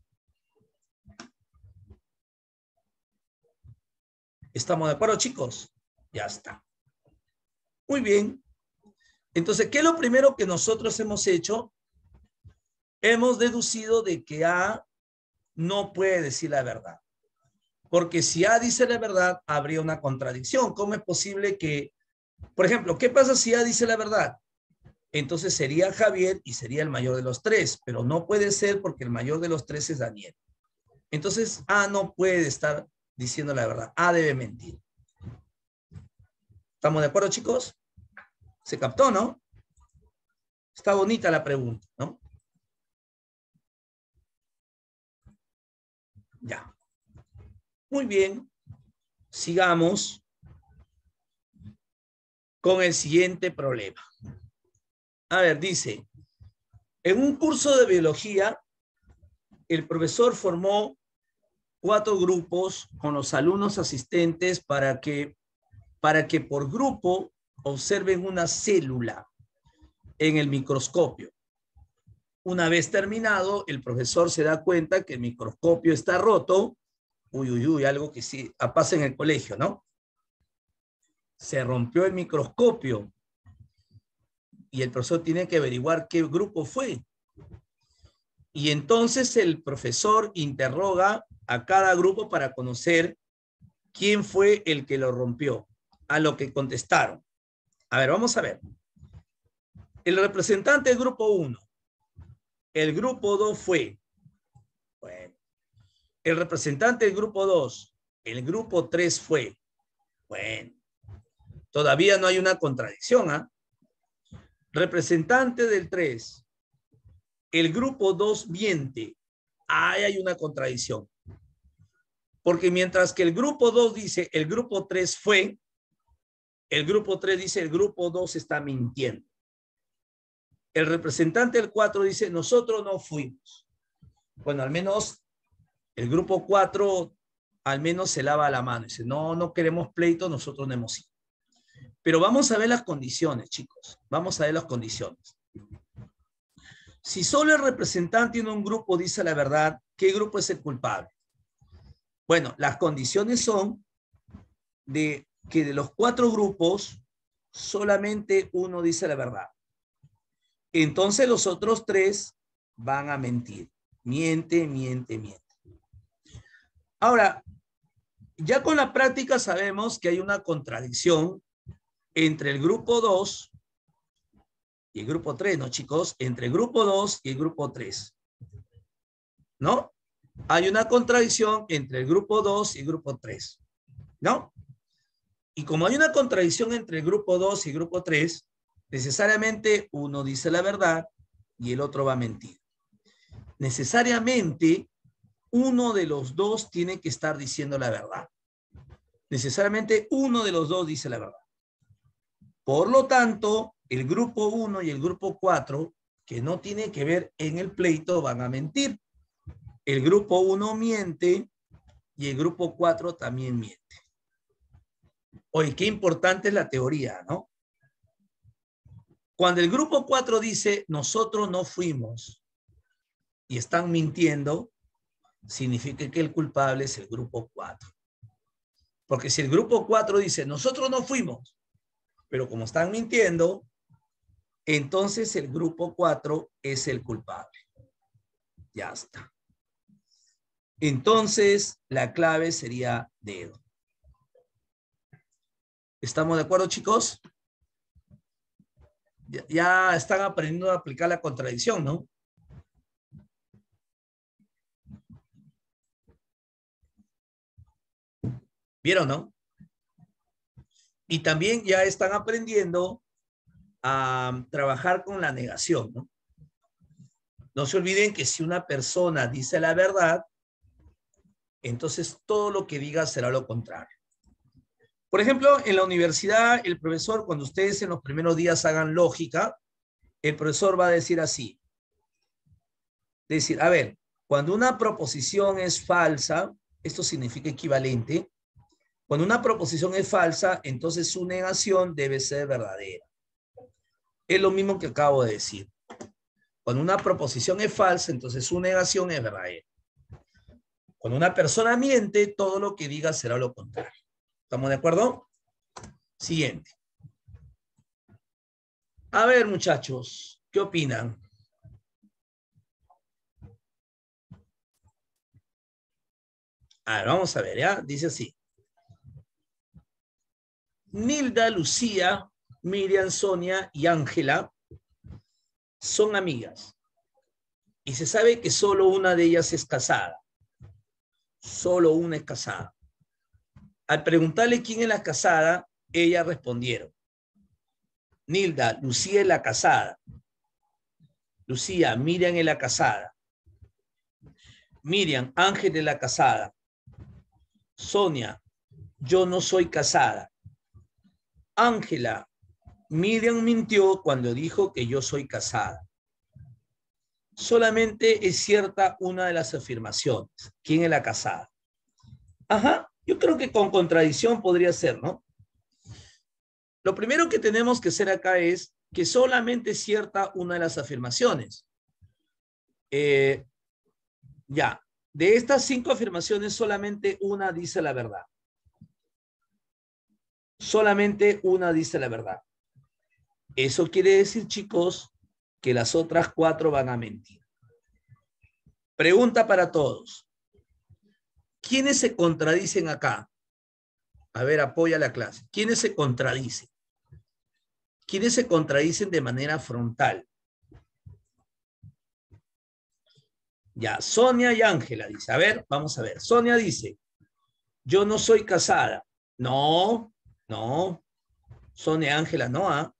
¿Estamos de acuerdo, chicos? Ya está. Muy bien. Entonces, ¿qué es lo primero que nosotros hemos hecho? Hemos deducido de que A no puede decir la verdad. Porque si A dice la verdad, habría una contradicción. ¿Cómo es posible que, por ejemplo, qué pasa si A dice la verdad? Entonces sería Javier y sería el mayor de los tres, pero no puede ser porque el mayor de los tres es Daniel. Entonces A no puede estar diciendo la verdad. A debe mentir. ¿Estamos de acuerdo, chicos? ¿Se captó, no? Está bonita la pregunta, ¿no? Ya. Muy bien. Sigamos con el siguiente problema. A ver, dice, en un curso de biología, el profesor formó 4 grupos con los alumnos asistentes para que por grupo observen una célula en el microscopio. Una vez terminado, el profesor se da cuenta que el microscopio está roto. Uy, algo que sí pasa en el colegio, ¿no? Se rompió el microscopio y el profesor tiene que averiguar qué grupo fue. Y entonces el profesor interroga a cada grupo para conocer quién fue el que lo rompió, a lo que contestaron. A ver, vamos a ver. El representante del grupo 1. El grupo 2 fue. Bueno. El representante del grupo 2. El grupo 3 fue. Bueno. Todavía no hay una contradicción, ¿ah? Representante del 3. El grupo 2 miente. Ahí hay una contradicción. Porque mientras que el grupo 2 dice el grupo 3 fue, el grupo 3 dice el grupo 2 está mintiendo. El representante del 4 dice nosotros no fuimos. Bueno, al menos el grupo 4 al menos se lava la mano. Dice, no queremos pleito, nosotros no hemos ido. Pero vamos a ver las condiciones, chicos. Vamos a ver las condiciones. Si solo el representante en un grupo dice la verdad, ¿qué grupo es el culpable? Bueno, las condiciones son de que de los 4 grupos, solamente uno dice la verdad. Entonces los otros 3 van a mentir. Miente, miente, miente. Ahora, ya con la práctica sabemos que hay una contradicción entre el grupo 2 y el grupo 3, ¿no, chicos? Entre el grupo 2 y el grupo 3, ¿no? Hay una contradicción entre el grupo 2 y el grupo 3, ¿no? Y como hay una contradicción entre el grupo 2 y el grupo 3, necesariamente uno dice la verdad y el otro va a mentir. Necesariamente uno de los dos tiene que estar diciendo la verdad. Necesariamente uno de los dos dice la verdad. Por lo tanto, el grupo 1 y el grupo 4, que no tiene que ver en el pleito, van a mentir. El grupo 1 miente y el grupo 4 también miente. Oye, qué importante es la teoría, ¿no? Cuando el grupo 4 dice, nosotros no fuimos y están mintiendo, significa que el culpable es el grupo 4. Porque si el grupo 4 dice, nosotros no fuimos, pero como están mintiendo, entonces el grupo 4 es el culpable. Ya está. Entonces, la clave sería dedo. ¿Estamos de acuerdo, chicos? Ya están aprendiendo a aplicar la contradicción, ¿no? ¿Vieron, no? Y también ya están aprendiendo a trabajar con la negación, ¿no? No se olviden que si una persona dice la verdad, entonces todo lo que diga será lo contrario. Por ejemplo, en la universidad, el profesor, cuando ustedes en los primeros días hagan lógica, el profesor va a decir así. Decir, a ver, cuando una proposición es falsa, esto significa equivalente. Cuando una proposición es falsa, entonces su negación debe ser verdadera. Es lo mismo que acabo de decir. Cuando una proposición es falsa, entonces su negación es verdadera. Cuando una persona miente, todo lo que diga será lo contrario. ¿Estamos de acuerdo? Siguiente. A ver, muchachos, ¿qué opinan? A ver, vamos a ver, ¿ya? Dice así. Nilda, Lucía, Miriam, Sonia y Ángela son amigas. Y se sabe que solo una de ellas es casada. Solo una es casada. Al preguntarle quién es la casada, ellas respondieron. Nilda, Lucía es la casada. Lucía, Miriam es la casada. Miriam, Ángel es la casada. Sonia, yo no soy casada. Ángela, Miriam mintió cuando dijo que yo soy casada. Solamente es cierta una de las afirmaciones. ¿Quién es la casada? Ajá, yo creo que con contradicción podría ser, ¿no? Lo primero que tenemos que hacer acá es que solamente es cierta una de las afirmaciones. Ya, de estas 5 afirmaciones, solamente una dice la verdad. Solamente una dice la verdad. Eso quiere decir, chicos, que las otras 4 van a mentir. Pregunta para todos. ¿Quiénes se contradicen acá? A ver, apoya la clase. ¿Quiénes se contradicen? ¿Quiénes se contradicen de manera frontal? Ya, Sonia y Ángela dice. A ver, vamos a ver. Sonia dice, yo no soy casada. No, no. Sonia y Ángela, no, ¿ah?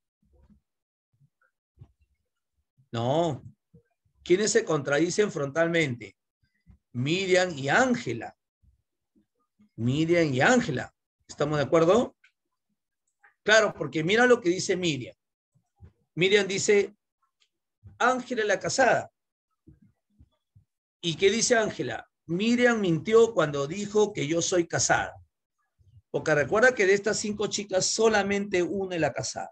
No. ¿Quiénes se contradicen frontalmente? Miriam y Ángela. Miriam y Ángela. ¿Estamos de acuerdo? Claro, porque mira lo que dice Miriam. Miriam dice, Ángela es la casada. ¿Y qué dice Ángela? Miriam mintió cuando dijo que yo soy casada. Porque recuerda que de estas 5 chicas solamente una es la casada.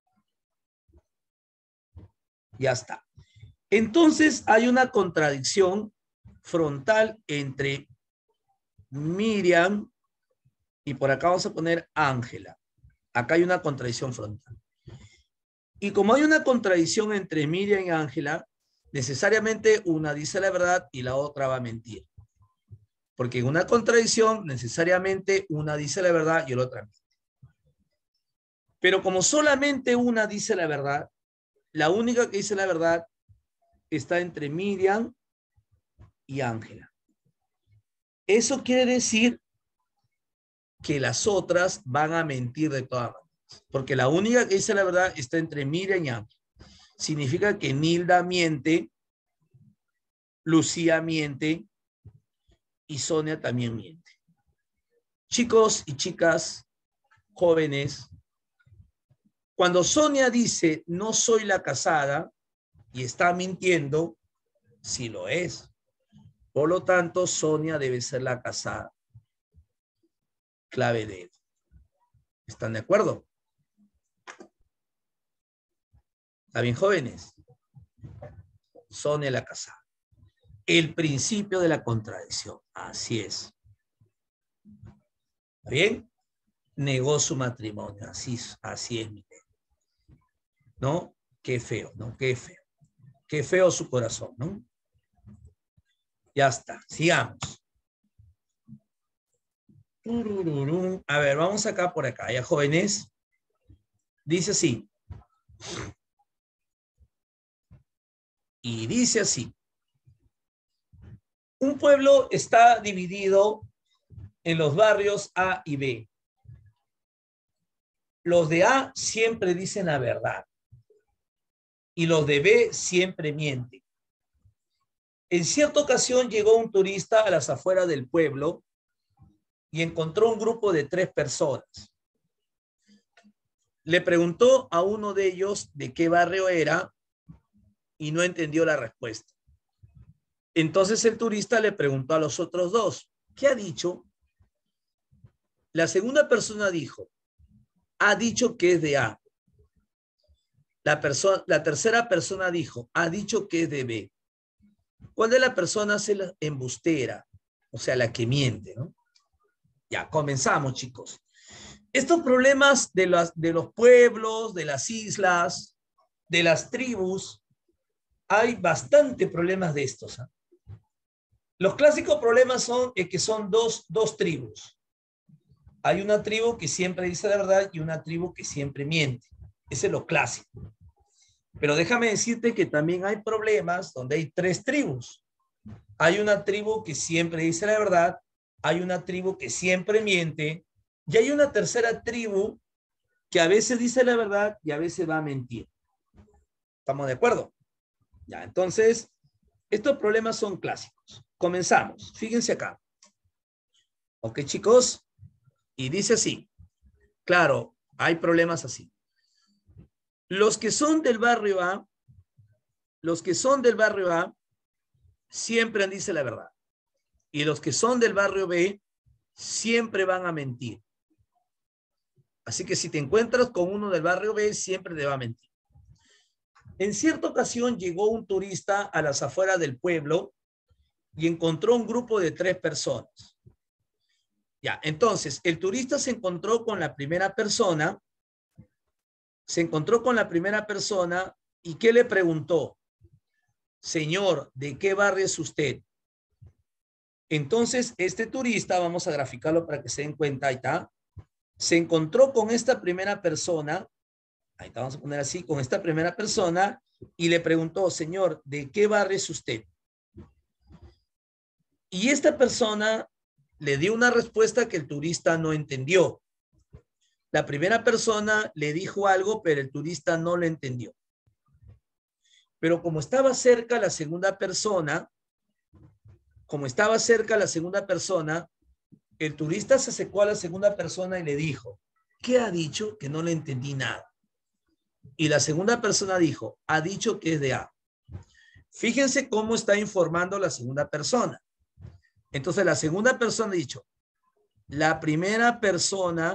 Ya está. Entonces hay una contradicción frontal entre Miriam y por acá vamos a poner Ángela. Acá hay una contradicción frontal. Y como hay una contradicción entre Miriam y Ángela, necesariamente una dice la verdad y la otra va a mentir. Porque en una contradicción, necesariamente una dice la verdad y la otra miente. Pero como solamente una dice la verdad, la única que dice la verdad está entre Miriam y Ángela. Eso quiere decir que las otras van a mentir de todas maneras. Porque la única que dice la verdad está entre Miriam y Ángela. Significa que Nilda miente, Lucía miente y Sonia también miente. Chicos y chicas, jóvenes, cuando Sonia dice no soy la casada y está mintiendo, sí lo es. Por lo tanto, Sonia debe ser la casada. Clave de él. ¿Están de acuerdo? ¿Está bien, jóvenes? Sonia la casada. El principio de la contradicción. Así es. ¿Está bien? Negó su matrimonio. Así es, mi gente. ¿No? Qué feo, ¿no? Qué feo. Qué feo su corazón, ¿no? Ya está. Sigamos. A ver, vamos acá por acá. Ya, jóvenes. Dice así. Y dice así. Un pueblo está dividido en los barrios A y B. Los de A siempre dicen la verdad y los de B siempre mienten. En cierta ocasión llegó un turista a las afueras del pueblo y encontró un grupo de 3 personas. Le preguntó a uno de ellos de qué barrio era y no entendió la respuesta. Entonces el turista le preguntó a los otros 2, ¿qué ha dicho? La segunda persona dijo, ha dicho que es de A. La tercera persona dijo, ha dicho que es de B. ¿Cuál de las personas es la embustera? O sea, la que miente, ¿no? Ya, comenzamos, chicos. Estos problemas de los pueblos, de las islas, de las tribus, hay bastante problemas de estos, ¿eh? Los clásicos problemas son que son dos tribus. Hay una tribu que siempre dice la verdad y una tribu que siempre miente. Ese es lo clásico. Pero déjame decirte que también hay problemas donde hay 3 tribus. Hay una tribu que siempre dice la verdad, hay una tribu que siempre miente y hay una tercera tribu que a veces dice la verdad y a veces va a mentir. ¿Estamos de acuerdo? Ya, entonces, estos problemas son clásicos. Comenzamos. Fíjense acá. Ok, chicos. Y dice así. Claro, hay problemas así. Los que son del barrio A, siempre dicen la verdad. Y los que son del barrio B, siempre van a mentir. Así que si te encuentras con uno del barrio B, siempre te va a mentir. En cierta ocasión llegó un turista a las afueras del pueblo y encontró un grupo de 3 personas. Ya, entonces, el turista se encontró con la primera persona, y ¿qué le preguntó? Señor, ¿de qué barrio es usted? Entonces, este turista, vamos a graficarlo para que se den cuenta, ahí está, se encontró con esta primera persona, ahí está, vamos a poner así, con esta primera persona, y le preguntó, señor, ¿de qué barrio es usted? Y esta persona le dio una respuesta que el turista no entendió. La primera persona le dijo algo, pero el turista no lo entendió. Pero como estaba cerca la segunda persona, el turista se acercó a la segunda persona y le dijo, ¿qué ha dicho? Que no le entendí nada. Y la segunda persona dijo, ha dicho que es de A. Fíjense cómo está informando la segunda persona. Entonces la segunda persona ha dicho, la primera persona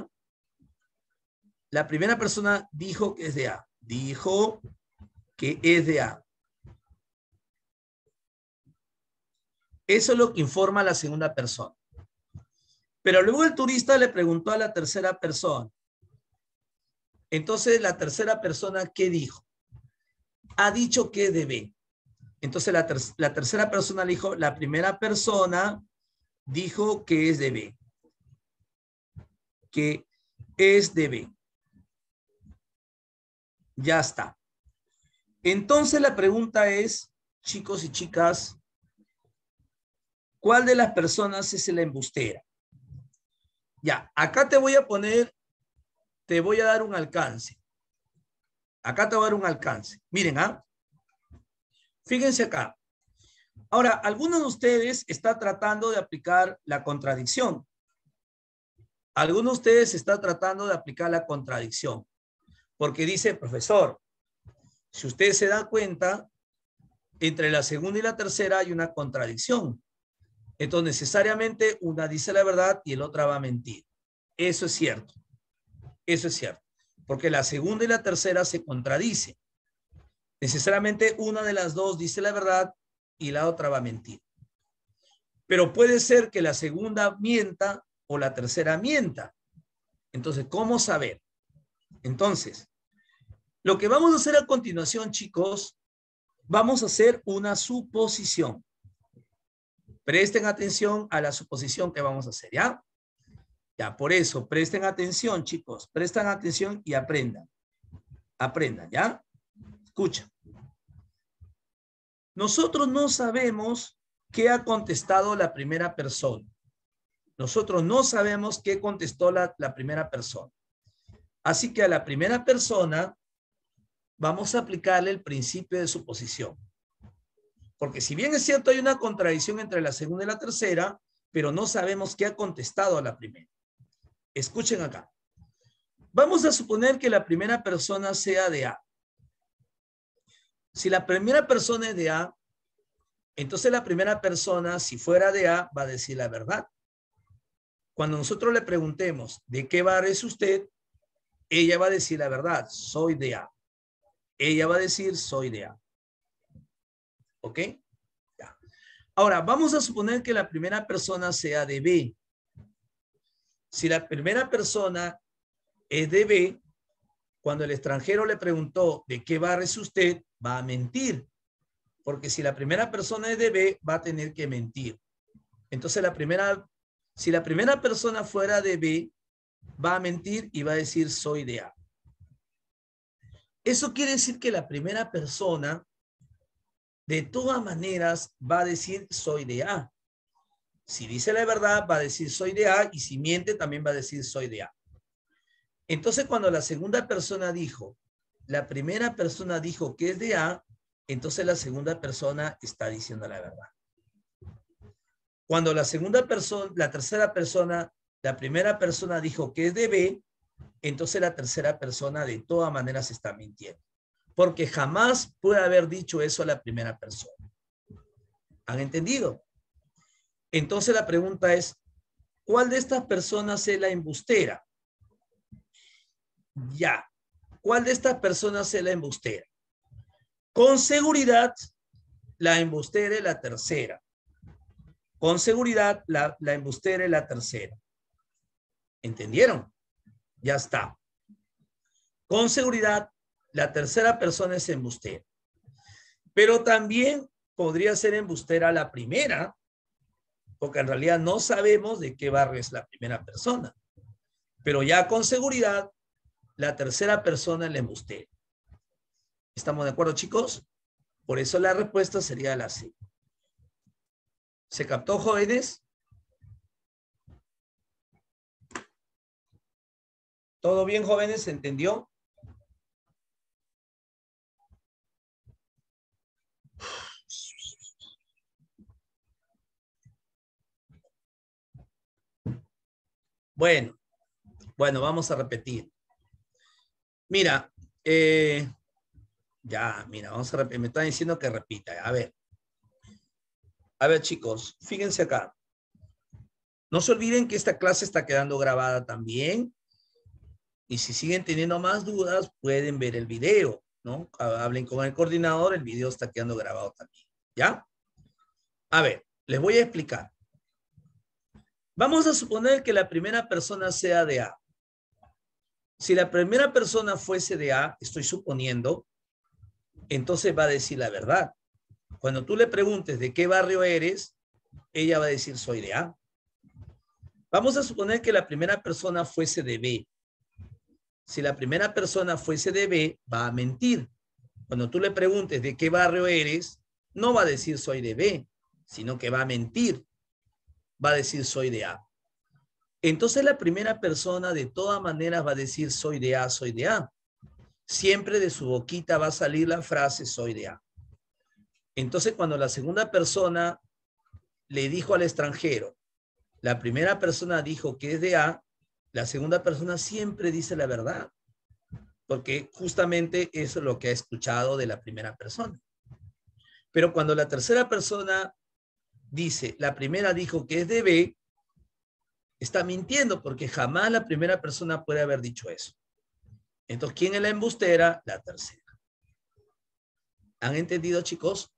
dijo que es de A. Dijo que es de A. Eso es lo que informa la segunda persona. Pero luego el turista le preguntó a la tercera persona. Entonces la tercera persona, ¿qué dijo? Ha dicho que es de B. Entonces la tercera persona dijo, la primera persona dijo que es de B. Que es de B. Ya está. Entonces la pregunta es, chicos y chicas, ¿cuál de las personas es la embustera? Ya, acá te voy a poner, te voy a dar un alcance. Acá te voy a dar un alcance. Miren, fíjense acá. Ahora, algunos de ustedes están tratando de aplicar la contradicción. Algunos de ustedes están tratando de aplicar la contradicción. Porque dice, profesor, si ustedes se dan cuenta, entre la segunda y la tercera hay una contradicción. Entonces, necesariamente una dice la verdad y el otra va a mentir. Eso es cierto. Eso es cierto. Porque la segunda y la tercera se contradicen. Necesariamente una de las dos dice la verdad y la otra va a mentir. Pero puede ser que la segunda mienta o la tercera mienta. Entonces, ¿cómo saber? Entonces, lo que vamos a hacer a continuación, chicos, vamos a hacer una suposición. Presten atención a la suposición que vamos a hacer, ¿ya? Ya, por eso, presten atención, chicos. Prestan atención y aprendan. Aprendan, ¿ya? Escucha. Nosotros no sabemos qué ha contestado la primera persona. Nosotros no sabemos qué contestó la primera persona. Así que a la primera persona vamos a aplicarle el principio de suposición. Porque si bien es cierto hay una contradicción entre la segunda y la tercera, pero no sabemos qué ha contestado a la primera. Escuchen acá. Vamos a suponer que la primera persona sea de A. Si la primera persona es de A, entonces la primera persona, si fuera de A, va a decir la verdad. Cuando nosotros le preguntemos ¿de qué barrio es usted? Ella va a decir la verdad, soy de A. Ella va a decir soy de A. ¿Ok? Ya. Ahora, vamos a suponer que la primera persona sea de B. Si la primera persona es de B, cuando el extranjero le preguntó ¿de qué barrio es usted? Va a mentir. Porque si la primera persona es de B, va a tener que mentir. Entonces si la primera persona fuera de B, va a mentir y va a decir soy de A. Eso quiere decir que la primera persona de todas maneras va a decir soy de A. Si dice la verdad, va a decir soy de A, y si miente también va a decir soy de A. Entonces, cuando la segunda persona dijo, la primera persona dijo que es de A, entonces la segunda persona está diciendo la verdad. Cuando la tercera persona, la primera persona dijo que es de B, entonces la tercera persona de todas maneras está mintiendo. Porque jamás puede haber dicho eso a la primera persona. ¿Han entendido? Entonces la pregunta es, ¿cuál de estas personas es la embustera? Ya. ¿Cuál de estas personas es la embustera? Con seguridad, la embustera es la tercera. Con seguridad, la embustera es la tercera. ¿Entendieron? Ya está. Con seguridad, la tercera persona es embustera. Pero también podría ser embustera la primera, porque en realidad no sabemos de qué barrio es la primera persona. Pero ya con seguridad, la tercera persona es la embustera. ¿Estamos de acuerdo, chicos? Por eso la respuesta sería la C. ¿Se captó, jóvenes? ¿Todo bien, jóvenes? ¿Se entendió? Bueno, vamos a repetir. Mira, mira, vamos a repetir. Me están diciendo que repita. A ver, chicos, fíjense acá. No se olviden que esta clase está quedando grabada también. Y si siguen teniendo más dudas, pueden ver el video, ¿no? Hablen con el coordinador, el video está quedando grabado también. ¿Ya? A ver, les voy a explicar. Vamos a suponer que la primera persona sea de A. Si la primera persona fuese de A, estoy suponiendo, entonces va a decir la verdad. Cuando tú le preguntes de qué barrio eres, ella va a decir soy de A. Vamos a suponer que la primera persona fuese de B. Si la primera persona fuese de B, va a mentir. Cuando tú le preguntes de qué barrio eres, no va a decir soy de B, sino que va a mentir. Va a decir soy de A. Entonces la primera persona de todas maneras va a decir soy de A, soy de A. Siempre de su boquita va a salir la frase soy de A. Entonces cuando la segunda persona le dijo al extranjero, la primera persona dijo que es de A, la segunda persona siempre dice la verdad, porque justamente eso es lo que ha escuchado de la primera persona. Pero cuando la tercera persona dice, la primera dijo que es de B, está mintiendo, porque jamás la primera persona puede haber dicho eso. Entonces, ¿quién es la embustera? La tercera. ¿Han entendido, chicos?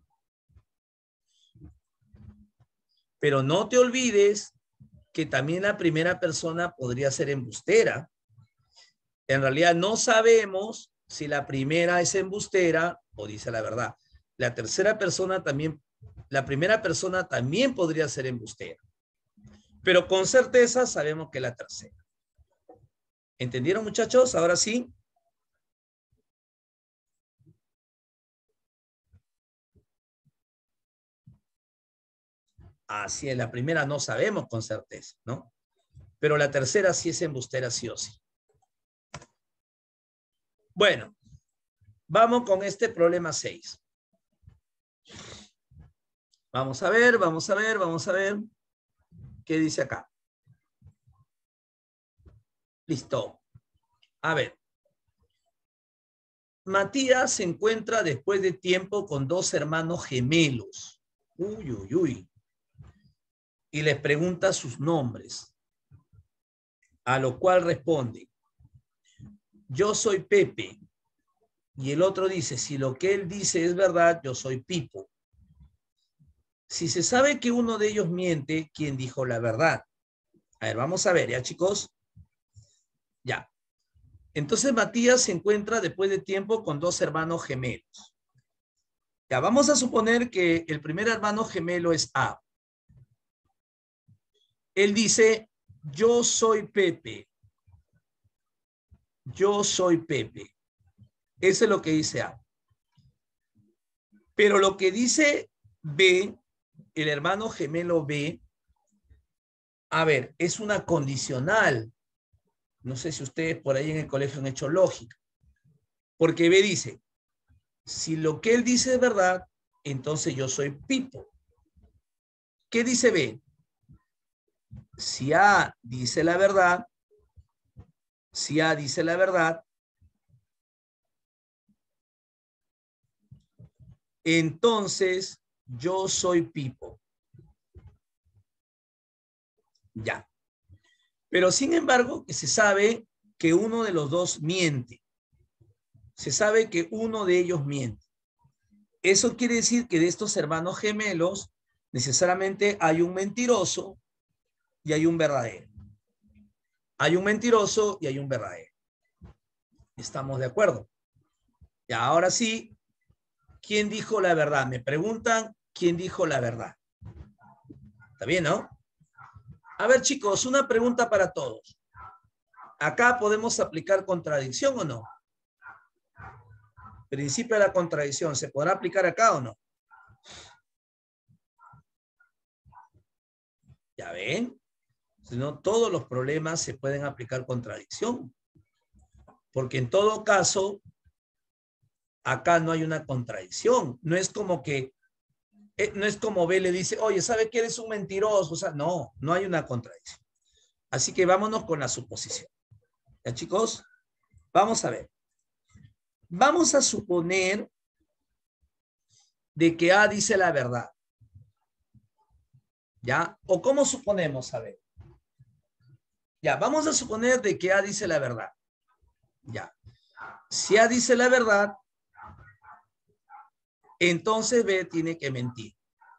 Pero no te olvides que también la primera persona podría ser embustera. En realidad no sabemos si la primera es embustera o dice la verdad. La tercera persona también, la primera persona también podría ser embustera. Pero con certeza sabemos que la tercera. ¿Entendieron, muchachos? Ahora sí. Así es, la primera no sabemos con certeza, ¿no? Pero la tercera sí es embustera, sí o sí. Bueno, vamos con este problema 6. Vamos a ver, vamos a ver, vamos a ver. ¿Qué dice acá? Listo. A ver. Matías se encuentra después de tiempo con dos hermanos gemelos. Uy, uy, uy. Y les pregunta sus nombres. A lo cual responde, yo soy Pepe. Y el otro dice, si lo que él dice es verdad, yo soy Pipo. Si se sabe que uno de ellos miente, ¿quién dijo la verdad? A ver, vamos a ver, ¿ya, chicos? Ya. Entonces Matías se encuentra después de tiempo con dos hermanos gemelos. Ya, vamos a suponer que el primer hermano gemelo es A. Él dice, yo soy Pepe. Yo soy Pepe. Eso es lo que dice A. Pero lo que dice B, el hermano gemelo B, a ver, es una condicional. No sé si ustedes por ahí en el colegio han hecho lógica. Porque B dice, si lo que él dice es verdad, entonces yo soy Pipo. ¿Qué dice B? Si A dice la verdad, si A dice la verdad, entonces yo soy Pipo. Ya. Pero sin embargo, se sabe que uno de los dos miente. Se sabe que uno de ellos miente. Eso quiere decir que de estos hermanos gemelos necesariamente hay un mentiroso y hay un verdadero. Hay un mentiroso y hay un verdadero. ¿Estamos de acuerdo? Y ahora sí, ¿quién dijo la verdad? Me preguntan, ¿quién dijo la verdad? ¿Está bien, no? A ver, chicos, una pregunta para todos. ¿Acá podemos aplicar contradicción o no? Principio de la contradicción, ¿se podrá aplicar acá o no? ¿Ya ven? Si no, todos los problemas se pueden aplicar contradicción. Porque en todo caso, acá no hay una contradicción. No es como que, no es como B le dice, oye, ¿sabe que eres un mentiroso? O sea, no, no hay una contradicción. Así que vámonos con la suposición. ¿Ya, chicos? Vamos a ver. Vamos a suponer de que A dice la verdad. ¿Ya? ¿O cómo suponemos? A ver. Ya, vamos a suponer de que A dice la verdad. Ya. Si A dice la verdad, entonces B tiene que mentir.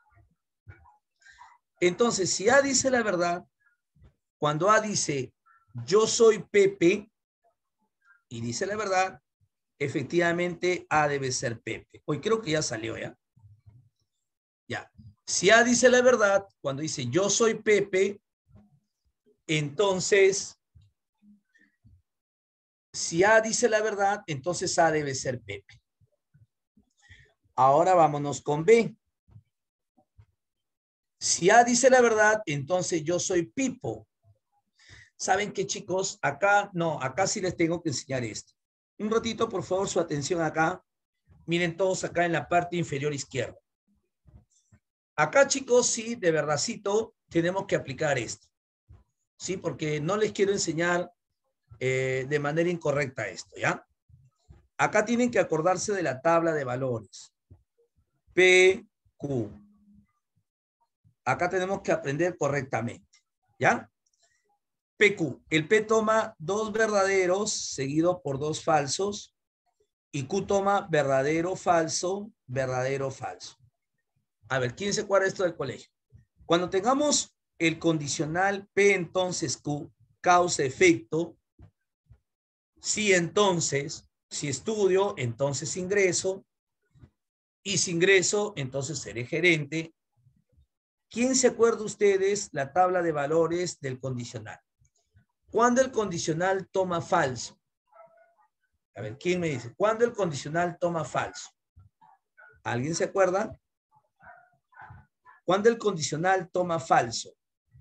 Entonces, si A dice la verdad, cuando A dice, yo soy Pepe, y dice la verdad, efectivamente A debe ser Pepe. Hoy creo que ya salió, ¿ya? Ya. Si A dice la verdad, cuando dice yo soy Pepe, entonces, si A dice la verdad, entonces A debe ser Pepe. Ahora vámonos con B. Si A dice la verdad, entonces yo soy Pipo. ¿Saben qué, chicos? Acá, no, acá sí les tengo que enseñar esto. Un ratito, por favor, su atención acá. Miren todos acá en la parte inferior izquierda. Acá, chicos, sí, de verdadcito, tenemos que aplicar esto. Sí, porque no les quiero enseñar de manera incorrecta esto, ¿ya? Acá tienen que acordarse de la tabla de valores. P, Q. Acá tenemos que aprender correctamente, ¿ya? PQ. El P toma 2 verdaderos seguido por 2 falsos y Q toma verdadero, falso, verdadero, falso. A ver, ¿quién se acuerda esto del colegio? Cuando tengamos el condicional P entonces Q, causa-efecto, si entonces, si estudio, entonces ingreso, y si ingreso, entonces seré gerente. ¿Quién se acuerda ustedes la tabla de valores del condicional? ¿Cuándo el condicional toma falso? A ver, ¿quién me dice? ¿Cuándo el condicional toma falso? ¿Alguien se acuerda? ¿Cuándo el condicional toma falso?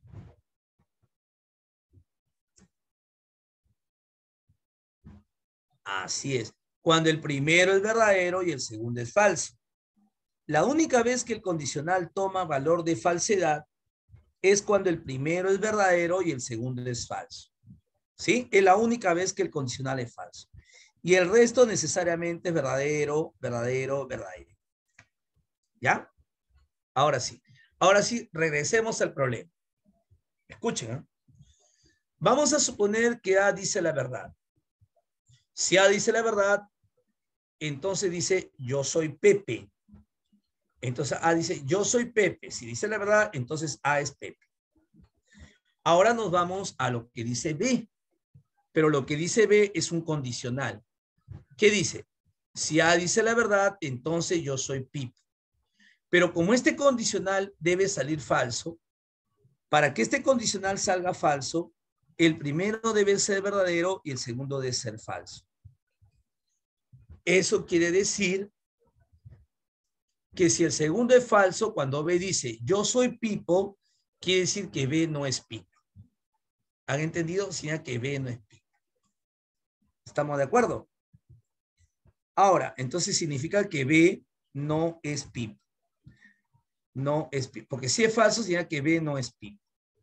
Así es. Cuando el primero es verdadero y el segundo es falso. La única vez que el condicional toma valor de falsedad es cuando el primero es verdadero y el segundo es falso. ¿Sí? Es la única vez que el condicional es falso. Y el resto necesariamente es verdadero, verdadero, verdadero. ¿Ya? Ahora sí. Ahora sí, regresemos al problema. Escuchen, ¿eh? Vamos a suponer que A dice la verdad. Si A dice la verdad, entonces dice yo soy Pepe. Entonces A dice yo soy Pepe. Si dice la verdad, entonces A es Pepe. Ahora nos vamos a lo que dice B. Pero lo que dice B es un condicional. ¿Qué dice? Si A dice la verdad, entonces yo soy Pipo. Pero como este condicional debe salir falso, para que este condicional salga falso, el primero debe ser verdadero y el segundo debe ser falso. Eso quiere decir que si el segundo es falso, cuando B dice yo soy Pipo, quiere decir que B no es Pipo. ¿Han entendido? Significa que B no es Pipo. ¿Estamos de acuerdo? Ahora, entonces significa que B no es Pipo. No es Pipo. Porque si es falso, significa que B no es Pipo.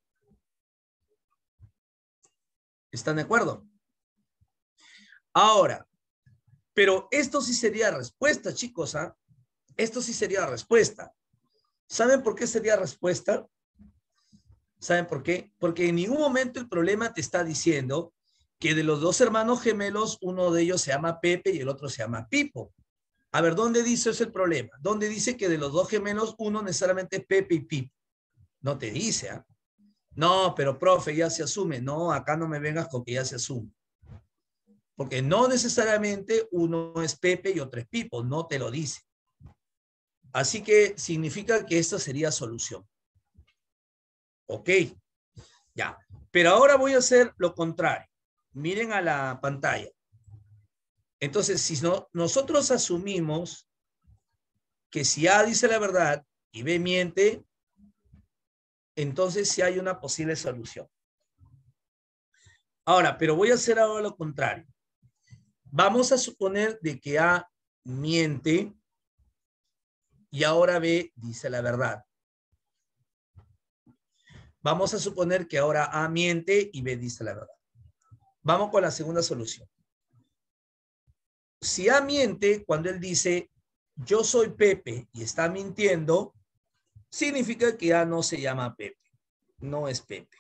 ¿Están de acuerdo? Ahora, pero esto sí sería respuesta, chicos, ¿ah? Esto sí sería respuesta. ¿Saben por qué sería respuesta? ¿Saben por qué? Porque en ningún momento el problema te está diciendo que de los dos hermanos gemelos, uno de ellos se llama Pepe y el otro se llama Pipo. A ver, ¿dónde dice eso el problema? ¿Dónde dice que de los dos gemelos, uno necesariamente es Pepe y Pipo? No te dice, ¿ah? No, pero profe, ya se asume. No, acá no me vengas con que ya se asume. Porque no necesariamente uno es Pepe y otro es Pipo, no te lo dice. Así que significa que esta sería solución. Ok, ya. Pero ahora voy a hacer lo contrario. Miren a la pantalla. Entonces, si nosotros asumimos que si A dice la verdad y B miente, entonces sí hay una posible solución. Ahora, pero voy a hacer ahora lo contrario. Vamos a suponer de que A miente y ahora B dice la verdad. Vamos a suponer que ahora A miente y B dice la verdad. Vamos con la segunda solución. Si A miente cuando él dice yo soy Pepe y está mintiendo, significa que A no se llama Pepe. No es Pepe.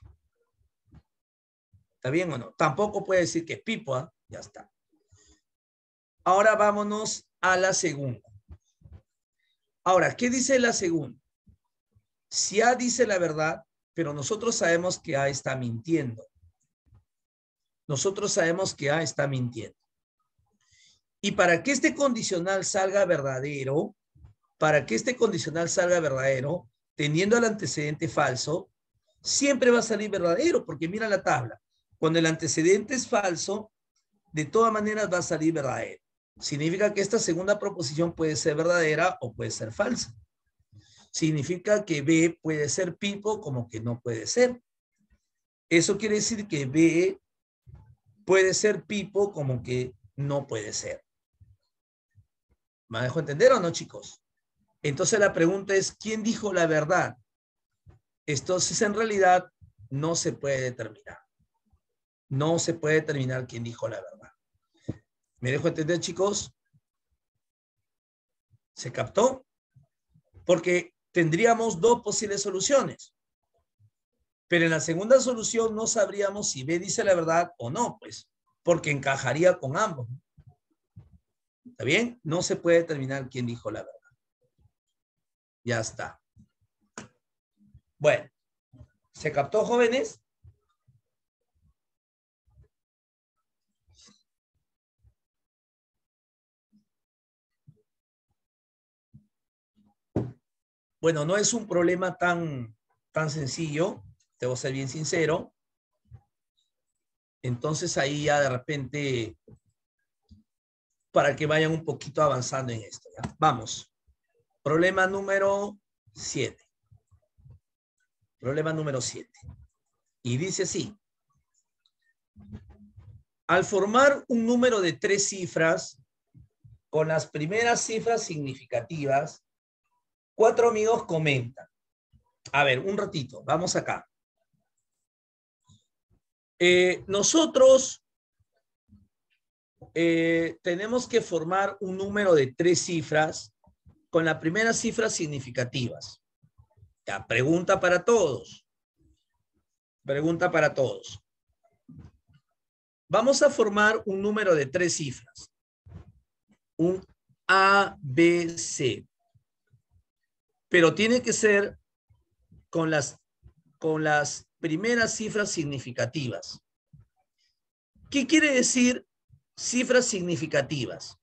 ¿Está bien o no? Tampoco puede decir que es Pipo, ¿eh? Ya está. Ahora vámonos a la segunda. Ahora, ¿qué dice la segunda? Si A dice la verdad, pero nosotros sabemos que A está mintiendo. Nosotros sabemos que A está mintiendo. Y para que este condicional salga verdadero, para que este condicional salga verdadero, teniendo el antecedente falso, siempre va a salir verdadero, porque mira la tabla. Cuando el antecedente es falso, de todas maneras va a salir verdadero. Significa que esta segunda proposición puede ser verdadera o puede ser falsa. Significa que B puede ser Pipo como que no puede ser. Eso quiere decir que B puede ser Pipo como que no puede ser. ¿Me dejo entender o no, chicos? Entonces la pregunta es, ¿quién dijo la verdad? Entonces en realidad no se puede determinar. No se puede determinar quién dijo la verdad. ¿Me dejo entender, chicos? ¿Se captó? Porque tendríamos dos posibles soluciones. Pero en la segunda solución no sabríamos si B dice la verdad o no, pues, porque encajaría con ambos. ¿Está bien? No se puede determinar quién dijo la verdad. Ya está. Bueno, ¿se captó, jóvenes? Bueno, no es un problema tan sencillo, debo ser bien sincero. Entonces ahí ya de repente, para que vayan un poquito avanzando en esto. ¿Ya? Vamos. Problema número 7. Problema número 7. Y dice así. Al formar un número de 3 cifras, con las primeras cifras significativas, 4 amigos comentan. A ver, un ratito, vamos acá. Nosotros tenemos que formar un número de 3 cifras con las primeras cifras significativas. Ya, pregunta para todos. Pregunta para todos. Vamos a formar un número de 3 cifras. Un ABC. Pero tiene que ser con las primeras cifras significativas. ¿Qué quiere decir cifras significativas?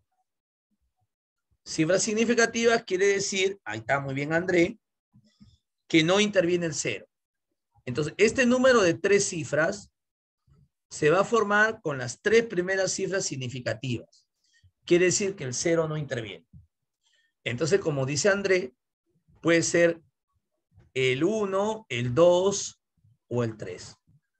Cifras significativas quiere decir, ahí está muy bien André, que no interviene el cero. Entonces, este número de 3 cifras se va a formar con las 3 primeras cifras significativas. Quiere decir que el cero no interviene. Entonces, como dice André, puede ser el 1, el 2 o el 3.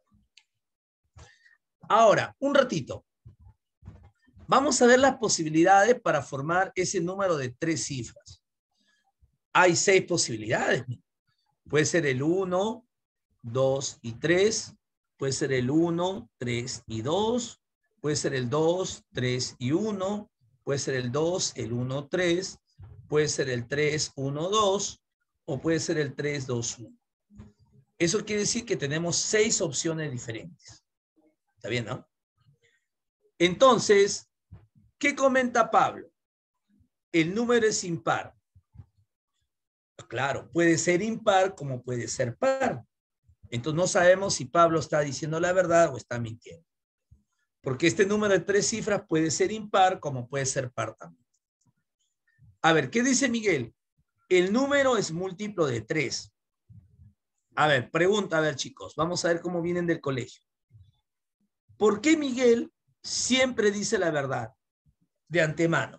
Ahora, un ratito. Vamos a ver las posibilidades para formar ese número de 3 cifras. Hay 6 posibilidades. Puede ser el 1, 2 y 3. Puede ser el 1, 3 y 2. Puede ser el 2, 3 y 1. Puede ser el 2, el 1, 3. Puede ser el 3, 1, 2. O puede ser el 3, 2, 1. Eso quiere decir que tenemos 6 opciones diferentes. ¿Está bien, no? Entonces, ¿qué comenta Pablo? El número es impar. Claro, puede ser impar como puede ser par. Entonces no sabemos si Pablo está diciendo la verdad o está mintiendo. Porque este número de 3 cifras puede ser impar como puede ser par también. A ver, ¿qué dice Miguel? El número es múltiplo de 3. A ver, pregunta, a ver chicos, vamos a ver cómo vienen del colegio. ¿Por qué Miguel siempre dice la verdad de antemano?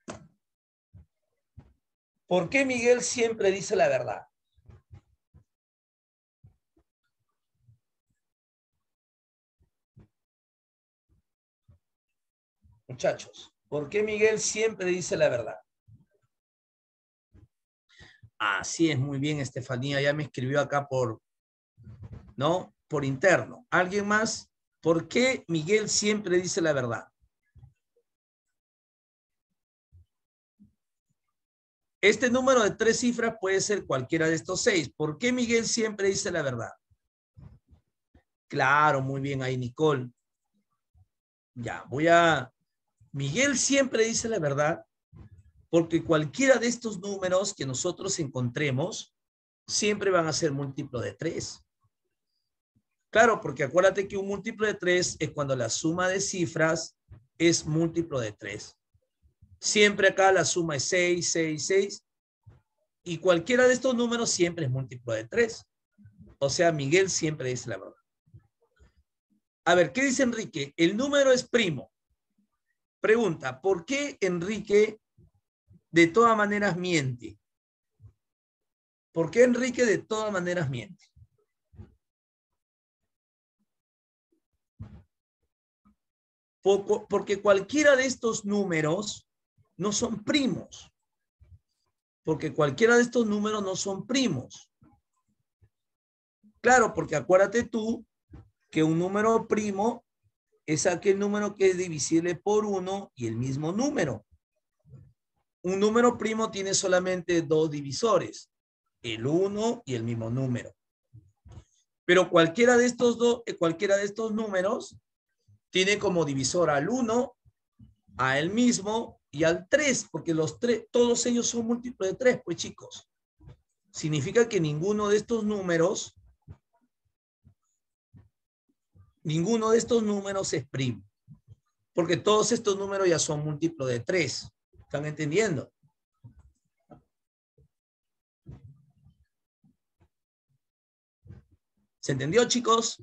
¿Por qué Miguel siempre dice la verdad? Muchachos, ¿por qué Miguel siempre dice la verdad? Así es, muy bien, Estefanía, ya me escribió acá ¿no? Por interno. ¿Alguien más? ¿Por qué Miguel siempre dice la verdad? Este número de 3 cifras puede ser cualquiera de estos 6. ¿Por qué Miguel siempre dice la verdad? Claro, muy bien ahí, Nicole. Ya, Miguel siempre dice la verdad porque cualquiera de estos números que nosotros encontremos siempre van a ser múltiplo de 3. Claro, porque acuérdate que un múltiplo de 3 es cuando la suma de cifras es múltiplo de 3. Siempre acá la suma es 6, 6, 6. Y cualquiera de estos números siempre es múltiplo de 3. O sea, Miguel siempre dice la verdad. A ver, ¿qué dice Enrique? El número es primo. Pregunta, ¿por qué Enrique de todas maneras miente? ¿Por qué Enrique de todas maneras miente? Porque cualquiera de estos números no son primos. Porque cualquiera de estos números no son primos. Claro, porque acuérdate tú que un número primo es aquel número que es divisible por 1 y el mismo número. Un número primo tiene solamente dos divisores, el 1 y el mismo número. Pero cualquiera de estos números tiene como divisor al 1, a él mismo y al 3, porque todos ellos son múltiplos de 3, pues chicos. Significa que ninguno de estos números es primo, porque todos estos números ya son múltiplos de 3. ¿Están entendiendo? ¿Se entendió, chicos?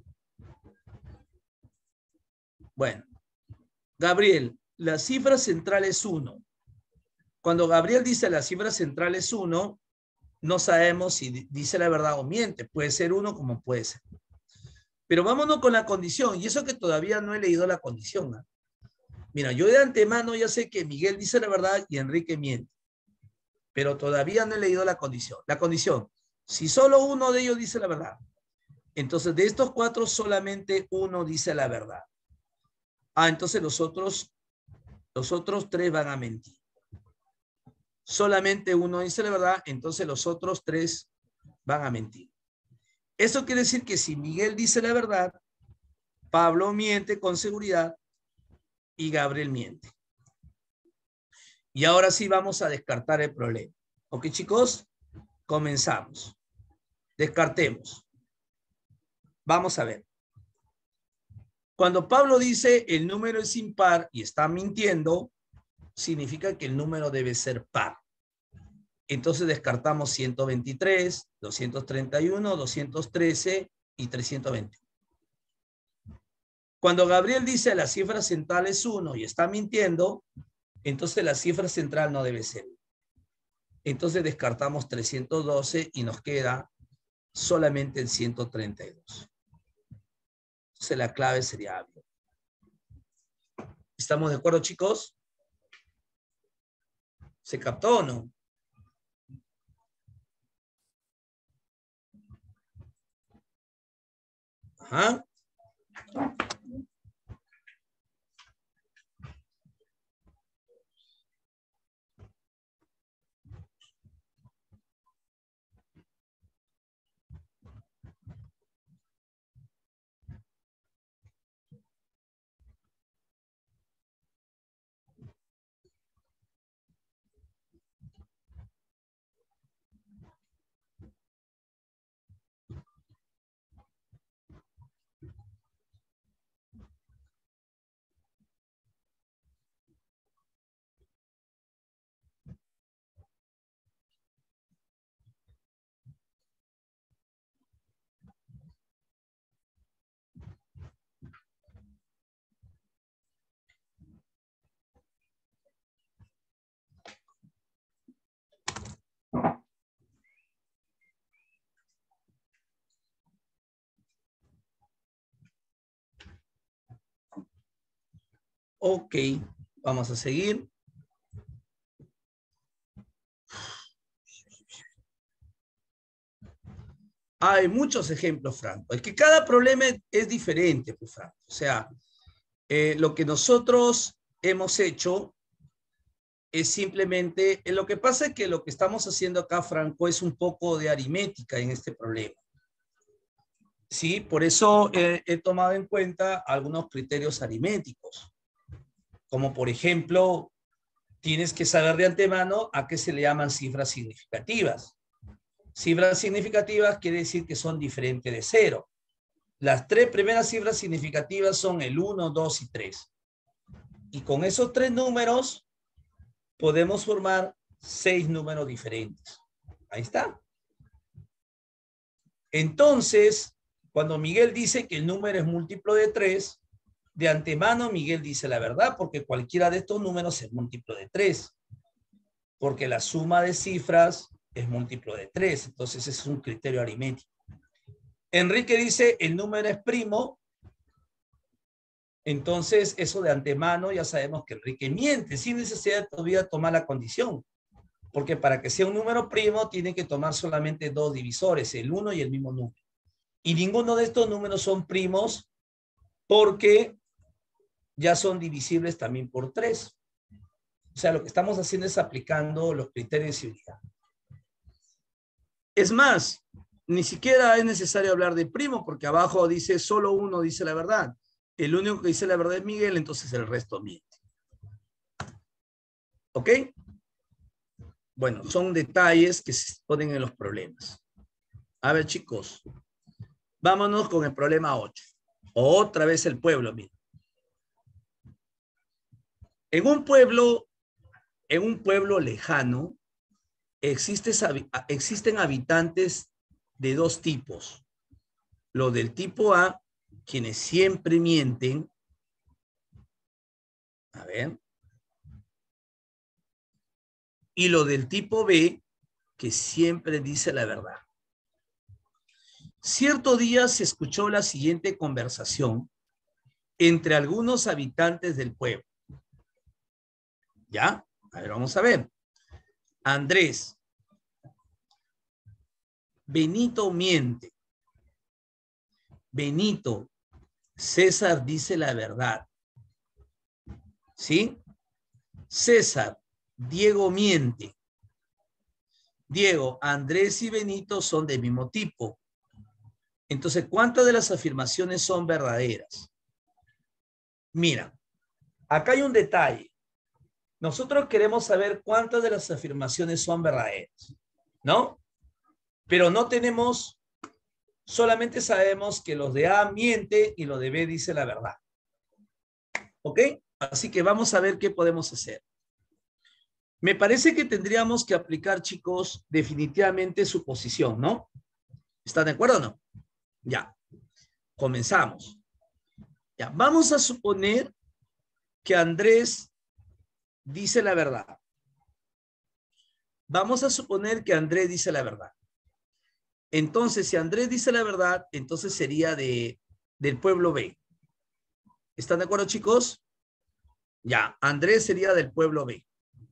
Bueno, Gabriel, la cifra central es 1. Cuando Gabriel dice la cifra central es 1, no sabemos si dice la verdad o miente. Puede ser 1 como puede ser. Pero vámonos con la condición. Y eso que todavía no he leído la condición, ¿no? Mira, yo de antemano ya sé que Miguel dice la verdad y Enrique miente. Pero todavía no he leído la condición. La condición, si solo uno de ellos dice la verdad, entonces de estos 4 solamente uno dice la verdad. Entonces los otros 3 van a mentir. Solamente uno dice la verdad, entonces los otros 3 van a mentir. Eso quiere decir que si Miguel dice la verdad, Pablo miente con seguridad y Gabriel miente. Y ahora sí vamos a descartar el problema. ¿Ok, chicos? Comenzamos. Descartemos. Vamos a ver. Cuando Pablo dice el número es impar y está mintiendo, significa que el número debe ser par. Entonces descartamos 123, 231, 213 y 320. Cuando Gabriel dice la cifra central es 1 y está mintiendo, entonces la cifra central no debe ser. Entonces descartamos 312 y nos queda solamente el 132. Entonces la clave sería algo. ¿Estamos de acuerdo, chicos? ¿Se captó o no? Ajá. Ok, vamos a seguir. Hay muchos ejemplos, Franco. Es que cada problema es diferente, pues, Franco. O sea, lo que nosotros hemos hecho es simplemente, lo que pasa es que lo que estamos haciendo acá, Franco, es un poco de aritmética en este problema. Sí, por eso he tomado en cuenta algunos criterios aritméticos, como por ejemplo, tienes que saber de antemano a qué se le llaman cifras significativas. Cifras significativas quiere decir que son diferentes de 0. Las 3 primeras cifras significativas son el 1, 2 y 3. Y con esos 3 números podemos formar 6 números diferentes. Ahí está. Entonces, cuando Miguel dice que el número es múltiplo de 3, de antemano Miguel dice la verdad, porque cualquiera de estos números es múltiplo de 3. Porque la suma de cifras es múltiplo de 3. Entonces, ese es un criterio aritmético. Enrique dice el número es primo. Entonces, eso de antemano ya sabemos que Enrique miente, sin necesidad todavía tomar la condición. Porque para que sea un número primo, tiene que tomar solamente 2 divisores, el 1 y el mismo número. Y ninguno de estos números son primos porque ya son divisibles también por 3. O sea, lo que estamos haciendo es aplicando los criterios de divisibilidad. Es más, ni siquiera es necesario hablar de primo, porque abajo dice solo uno dice la verdad. El único que dice la verdad es Miguel, entonces el resto miente. ¿Ok? Bueno, son detalles que se ponen en los problemas. A ver, chicos, vámonos con el problema 8. Otra vez el pueblo, mira. En un pueblo lejano, existen habitantes de 2 tipos. Los del tipo A, quienes siempre mienten. A ver. Y lo del tipo B, que siempre dice la verdad. Cierto día se escuchó la siguiente conversación entre algunos habitantes del pueblo. ¿Ya? A ver, vamos a ver. Andrés. Benito miente. Benito. César dice la verdad. ¿Sí? César. Diego miente. Diego, Andrés y Benito son del mismo tipo. Entonces, ¿cuántas de las afirmaciones son verdaderas? Mira, acá hay un detalle. Nosotros queremos saber cuántas de las afirmaciones son verdaderas, ¿no? Pero no tenemos, solamente sabemos que los de A miente y los de B dice la verdad. ¿Ok? Así que vamos a ver qué podemos hacer. Me parece que tendríamos que aplicar, chicos, definitivamente suposición, ¿no? ¿Están de acuerdo o no? Ya. Comenzamos. Ya. Vamos a suponer que Andrés dice la verdad. Vamos a suponer que Andrés dice la verdad. Entonces, si Andrés dice la verdad, entonces sería del pueblo B. ¿Están de acuerdo, chicos? Ya, Andrés sería del pueblo B.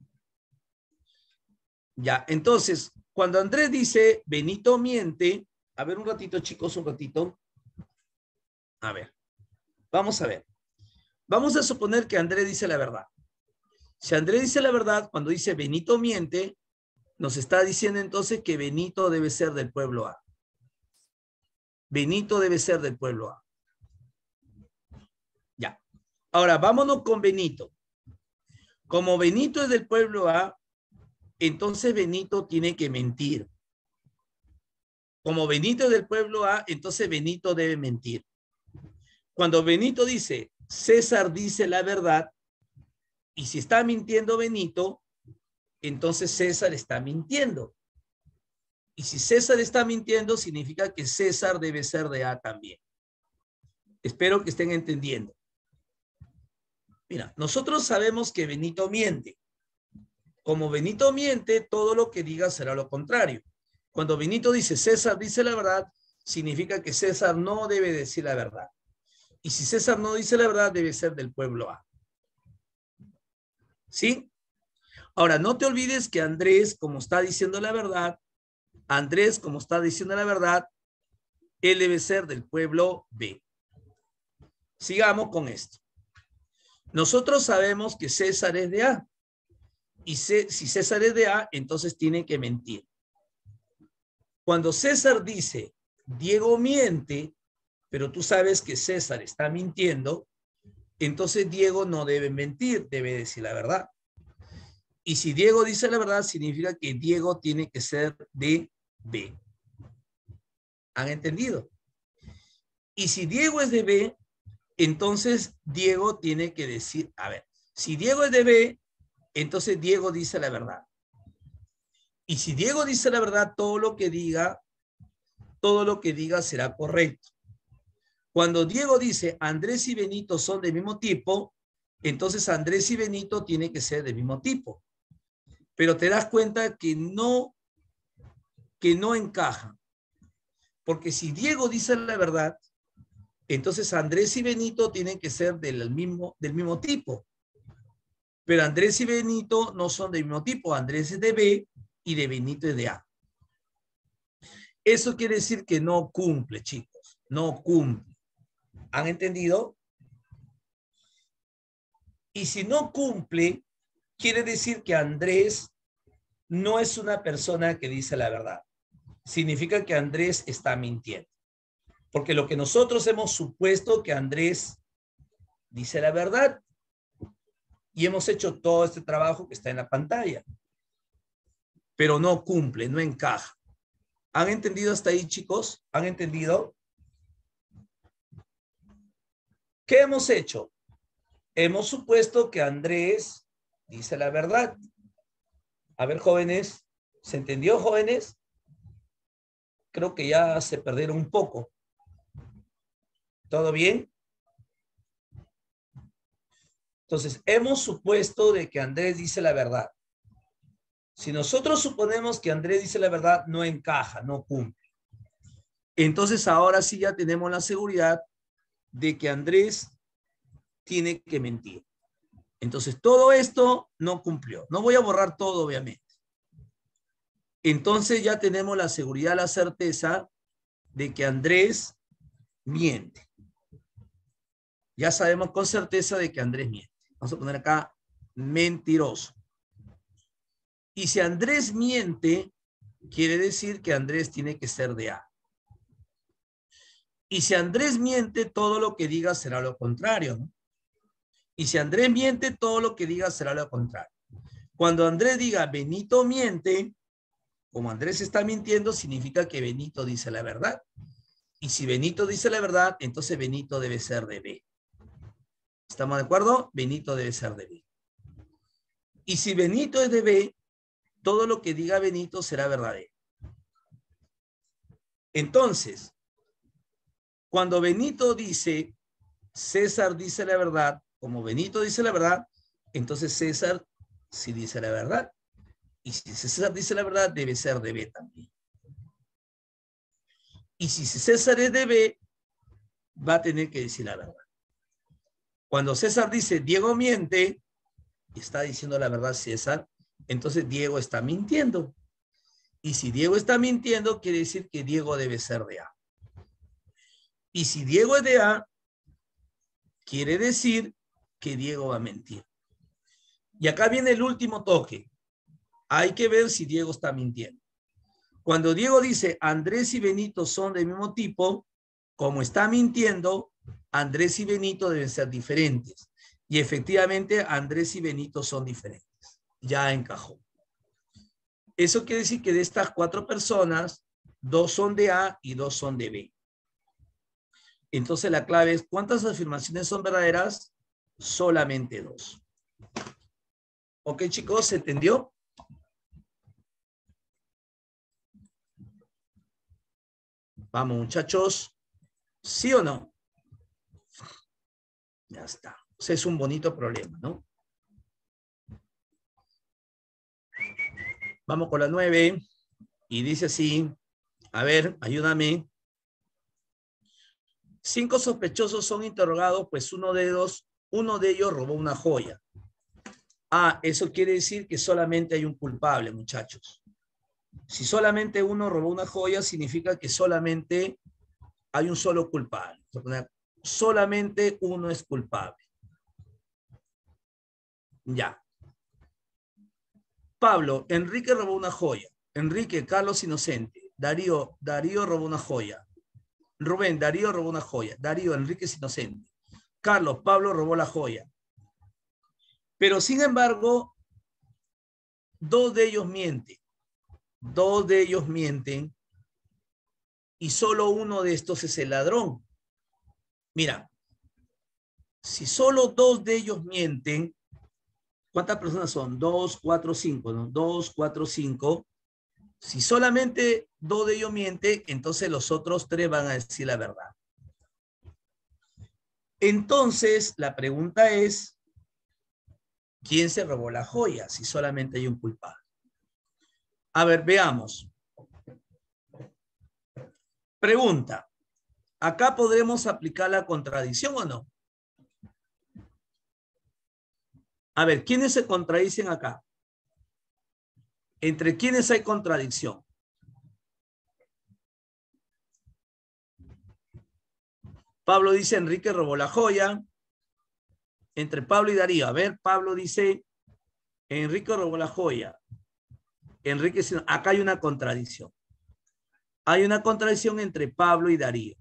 Ya, entonces, cuando Andrés dice Benito miente, a ver un ratito, chicos, un ratito. A ver, vamos a ver. Vamos a suponer que Andrés dice la verdad. Si Andrés dice la verdad, cuando dice Benito miente, nos está diciendo entonces que Benito debe ser del pueblo A. Benito debe ser del pueblo A. Ya. Ahora, vámonos con Benito. Como Benito es del pueblo A, entonces Benito tiene que mentir. Como Benito es del pueblo A, entonces Benito debe mentir. Cuando Benito dice, César dice la verdad, y si está mintiendo Benito, entonces César está mintiendo. Y si César está mintiendo, significa que César debe ser de A también. Espero que estén entendiendo. Mira, nosotros sabemos que Benito miente. Como Benito miente, todo lo que diga será lo contrario. Cuando Benito dice César dice la verdad, significa que César no debe decir la verdad. Y si César no dice la verdad, debe ser del pueblo A. ¿Sí? Ahora, no te olvides que Andrés, como está diciendo la verdad, él debe ser del pueblo B. Sigamos con esto. Nosotros sabemos que César es de A. Y si César es de A, entonces tiene que mentir. Cuando César dice, Diego miente, pero tú sabes que César está mintiendo, entonces Diego no debe mentir, debe decir la verdad. Y si Diego dice la verdad, significa que Diego tiene que ser de B. ¿Han entendido? Y si Diego es de B, entonces Diego tiene que decir, a ver, si Diego es de B, entonces Diego dice la verdad. Y si Diego dice la verdad, todo lo que diga será correcto. Cuando Diego dice Andrés y Benito son del mismo tipo, entonces Andrés y Benito tienen que ser del mismo tipo. Pero te das cuenta que no encajan. Porque si Diego dice la verdad, entonces Andrés y Benito tienen que ser del mismo tipo. Pero Andrés y Benito no son del mismo tipo. Andrés es de B y de Benito es de A. Eso quiere decir que no cumple, chicos. No cumple. ¿Han entendido? Y si no cumple, quiere decir que Andrés no es una persona que dice la verdad. Significa que Andrés está mintiendo. Porque lo que nosotros hemos supuesto que Andrés dice la verdad y hemos hecho todo este trabajo que está en la pantalla. Pero no cumple, no encaja. ¿Han entendido hasta ahí, chicos? ¿Han entendido? ¿Qué hemos hecho? Hemos supuesto que Andrés dice la verdad. A ver, jóvenes, ¿se entendió, jóvenes? Creo que ya se perdieron un poco. ¿Todo bien? Entonces, hemos supuesto de que Andrés dice la verdad. Si nosotros suponemos que Andrés dice la verdad, no encaja, no cumple. Entonces, ahora sí ya tenemos la seguridad de que Andrés tiene que mentir. Entonces, todo esto no cumplió. No voy a borrar todo, obviamente. Entonces, ya tenemos la seguridad, la certeza de que Andrés miente. Ya sabemos con certeza de que Andrés miente. Vamos a poner acá mentiroso. Y si Andrés miente, quiere decir que Andrés tiene que ser de A. Y si Andrés miente, todo lo que diga será lo contrario, ¿no? Y si Andrés miente, todo lo que diga será lo contrario. Cuando Andrés diga Benito miente, como Andrés está mintiendo, significa que Benito dice la verdad. Y si Benito dice la verdad, entonces Benito debe ser de B. ¿Estamos de acuerdo? Benito debe ser de B. Y si Benito es de B, todo lo que diga Benito será verdadero. Entonces, cuando Benito dice César dice la verdad, como Benito dice la verdad, entonces César sí dice la verdad. Y si César dice la verdad, debe ser de B también. Y si César es de B, va a tener que decir la verdad. Cuando César dice Diego miente, está diciendo la verdad César, entonces Diego está mintiendo. Y si Diego está mintiendo, quiere decir que Diego debe ser de A. Y si Diego es de A, quiere decir que Diego va a mentir. Y acá viene el último toque. Hay que ver si Diego está mintiendo. Cuando Diego dice Andrés y Benito son del mismo tipo, como está mintiendo, Andrés y Benito deben ser diferentes. Y efectivamente Andrés y Benito son diferentes. Ya encajó. Eso quiere decir que de estas 4 personas, 2 son de A y 2 son de B. Entonces la clave es, ¿cuántas afirmaciones son verdaderas? Solamente 2. ¿Ok, chicos? ¿Se entendió? Vamos, muchachos. ¿Sí o no? Ya está. O sea, es un bonito problema, ¿no? Vamos con la 9. Y dice así. A ver, ayúdame. 5 sospechosos son interrogados, pues uno de ellos robó una joya. Ah, eso quiere decir que solamente hay un culpable, muchachos. Si solamente uno robó una joya, significa que solamente hay un solo culpable. Solamente uno es culpable. Ya. Pablo, Enrique robó una joya. Enrique, Carlos inocente. Darío robó una joya. Rubén, Darío robó una joya. Darío, Enrique es inocente. Carlos, Pablo robó la joya. Pero sin embargo, 2 de ellos mienten. 2 de ellos mienten y solo uno de estos es el ladrón. Mira, si solo 2 de ellos mienten, ¿Cuántas personas son? 2, 4, 5, ¿no? 2, 4, 5. Si solamente 2 de ellos mienten, entonces los otros 3 van a decir la verdad. Entonces, la pregunta es, ¿quién se robó la joya si solamente hay un culpable? A ver, veamos. Pregunta. ¿Acá podremos aplicar la contradicción o no? A ver, ¿quiénes se contradicen acá? ¿Entre quiénes hay contradicción? Pablo dice, Enrique robó la joya. Entre Pablo y Darío. A ver, Pablo dice, Enrique robó la joya. Enrique, acá hay una contradicción. Hay una contradicción entre Pablo y Darío.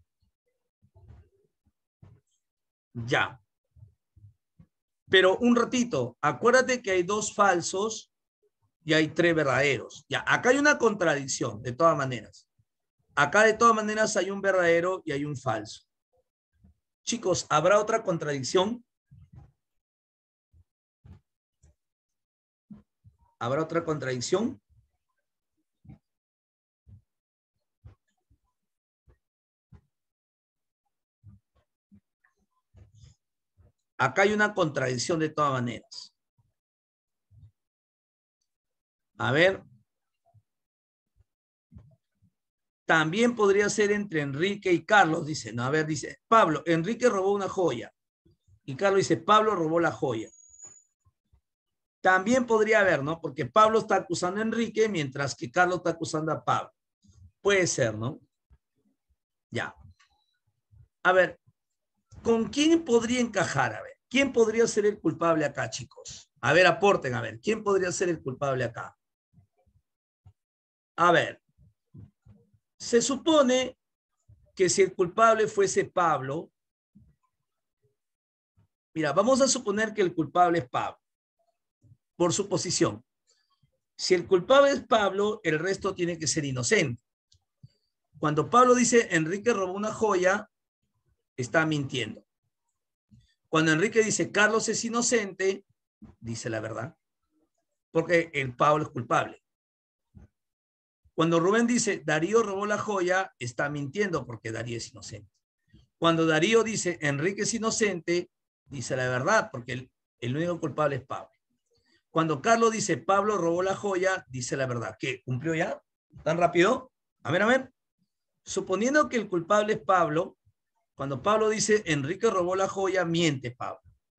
Ya. Pero un ratito, acuérdate que hay 2 falsos y hay 3 verdaderos. Ya, acá hay una contradicción, de todas maneras. Acá de todas maneras hay un verdadero y hay un falso. Chicos, ¿habrá otra contradicción? ¿Habrá otra contradicción? Acá hay una contradicción de todas maneras. A ver. También podría ser entre Enrique y Carlos, dice. No, a ver, dice Pablo, Enrique robó una joya. Y Carlos dice, Pablo robó la joya. También podría haber, ¿no? Porque Pablo está acusando a Enrique, mientras que Carlos está acusando a Pablo. Puede ser, ¿no? Ya. A ver, ¿con quién podría encajar? A ver, ¿quién podría ser el culpable acá, chicos? A ver, aporten, a ver, ¿quién podría ser el culpable acá? A ver, se supone que si el culpable fuese Pablo, mira, vamos a suponer que el culpable es Pablo, por suposición. Si el culpable es Pablo, el resto tiene que ser inocente. Cuando Pablo dice Enrique robó una joya, está mintiendo. Cuando Enrique dice Carlos es inocente, dice la verdad, porque el Pablo es culpable. Cuando Rubén dice Darío robó la joya, está mintiendo porque Darío es inocente. Cuando Darío dice Enrique es inocente, dice la verdad porque el único culpable es Pablo. Cuando Carlos dice Pablo robó la joya, dice la verdad. ¿Qué? ¿Cumplió ya? ¿Tan rápido? A ver, a ver. Suponiendo que el culpable es Pablo, cuando Pablo dice Enrique robó la joya, miente Pablo.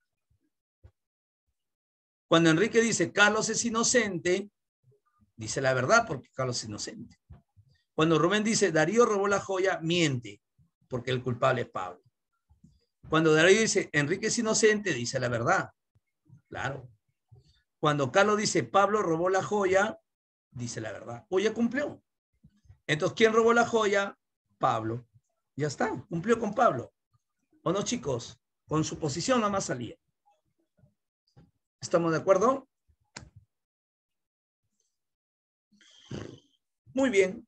Cuando Enrique dice Carlos es inocente, dice la verdad porque Carlos es inocente. Cuando Rubén dice Darío robó la joya, miente porque el culpable es Pablo. Cuando Darío dice Enrique es inocente, dice la verdad. Claro. Cuando Carlos dice Pablo robó la joya, dice la verdad. O ya cumplió. Entonces, ¿quién robó la joya? Pablo. Ya está, cumplió con Pablo. ¿O no, chicos? Con su posición nada más salía. ¿Estamos de acuerdo? Muy bien.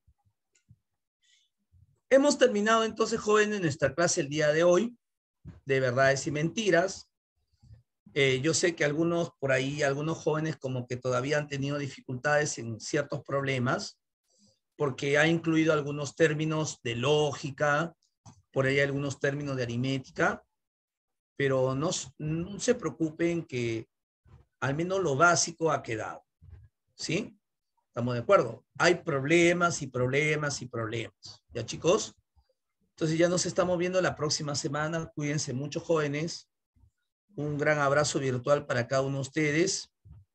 Hemos terminado entonces, jóvenes, nuestra clase el día de hoy de verdades y mentiras. Yo sé que algunos por ahí, algunos jóvenes como que todavía han tenido dificultades en ciertos problemas porque ha incluido algunos términos de lógica, por ahí algunos términos de aritmética, pero no se preocupen que al menos lo básico ha quedado. ¿Sí? ¿Estamos de acuerdo? Hay problemas y problemas y problemas. ¿Ya, chicos? Entonces ya nos estamos viendo la próxima semana. Cuídense mucho, jóvenes. Un gran abrazo virtual para cada uno de ustedes.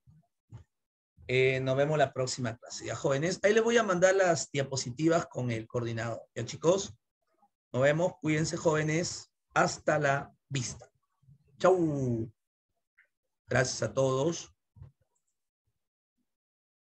Nos vemos la próxima clase. Ya, jóvenes. Ahí les voy a mandar las diapositivas con el coordinador. ¿Ya, chicos? Nos vemos. Cuídense, jóvenes. Hasta la vista. Chau. Gracias a todos.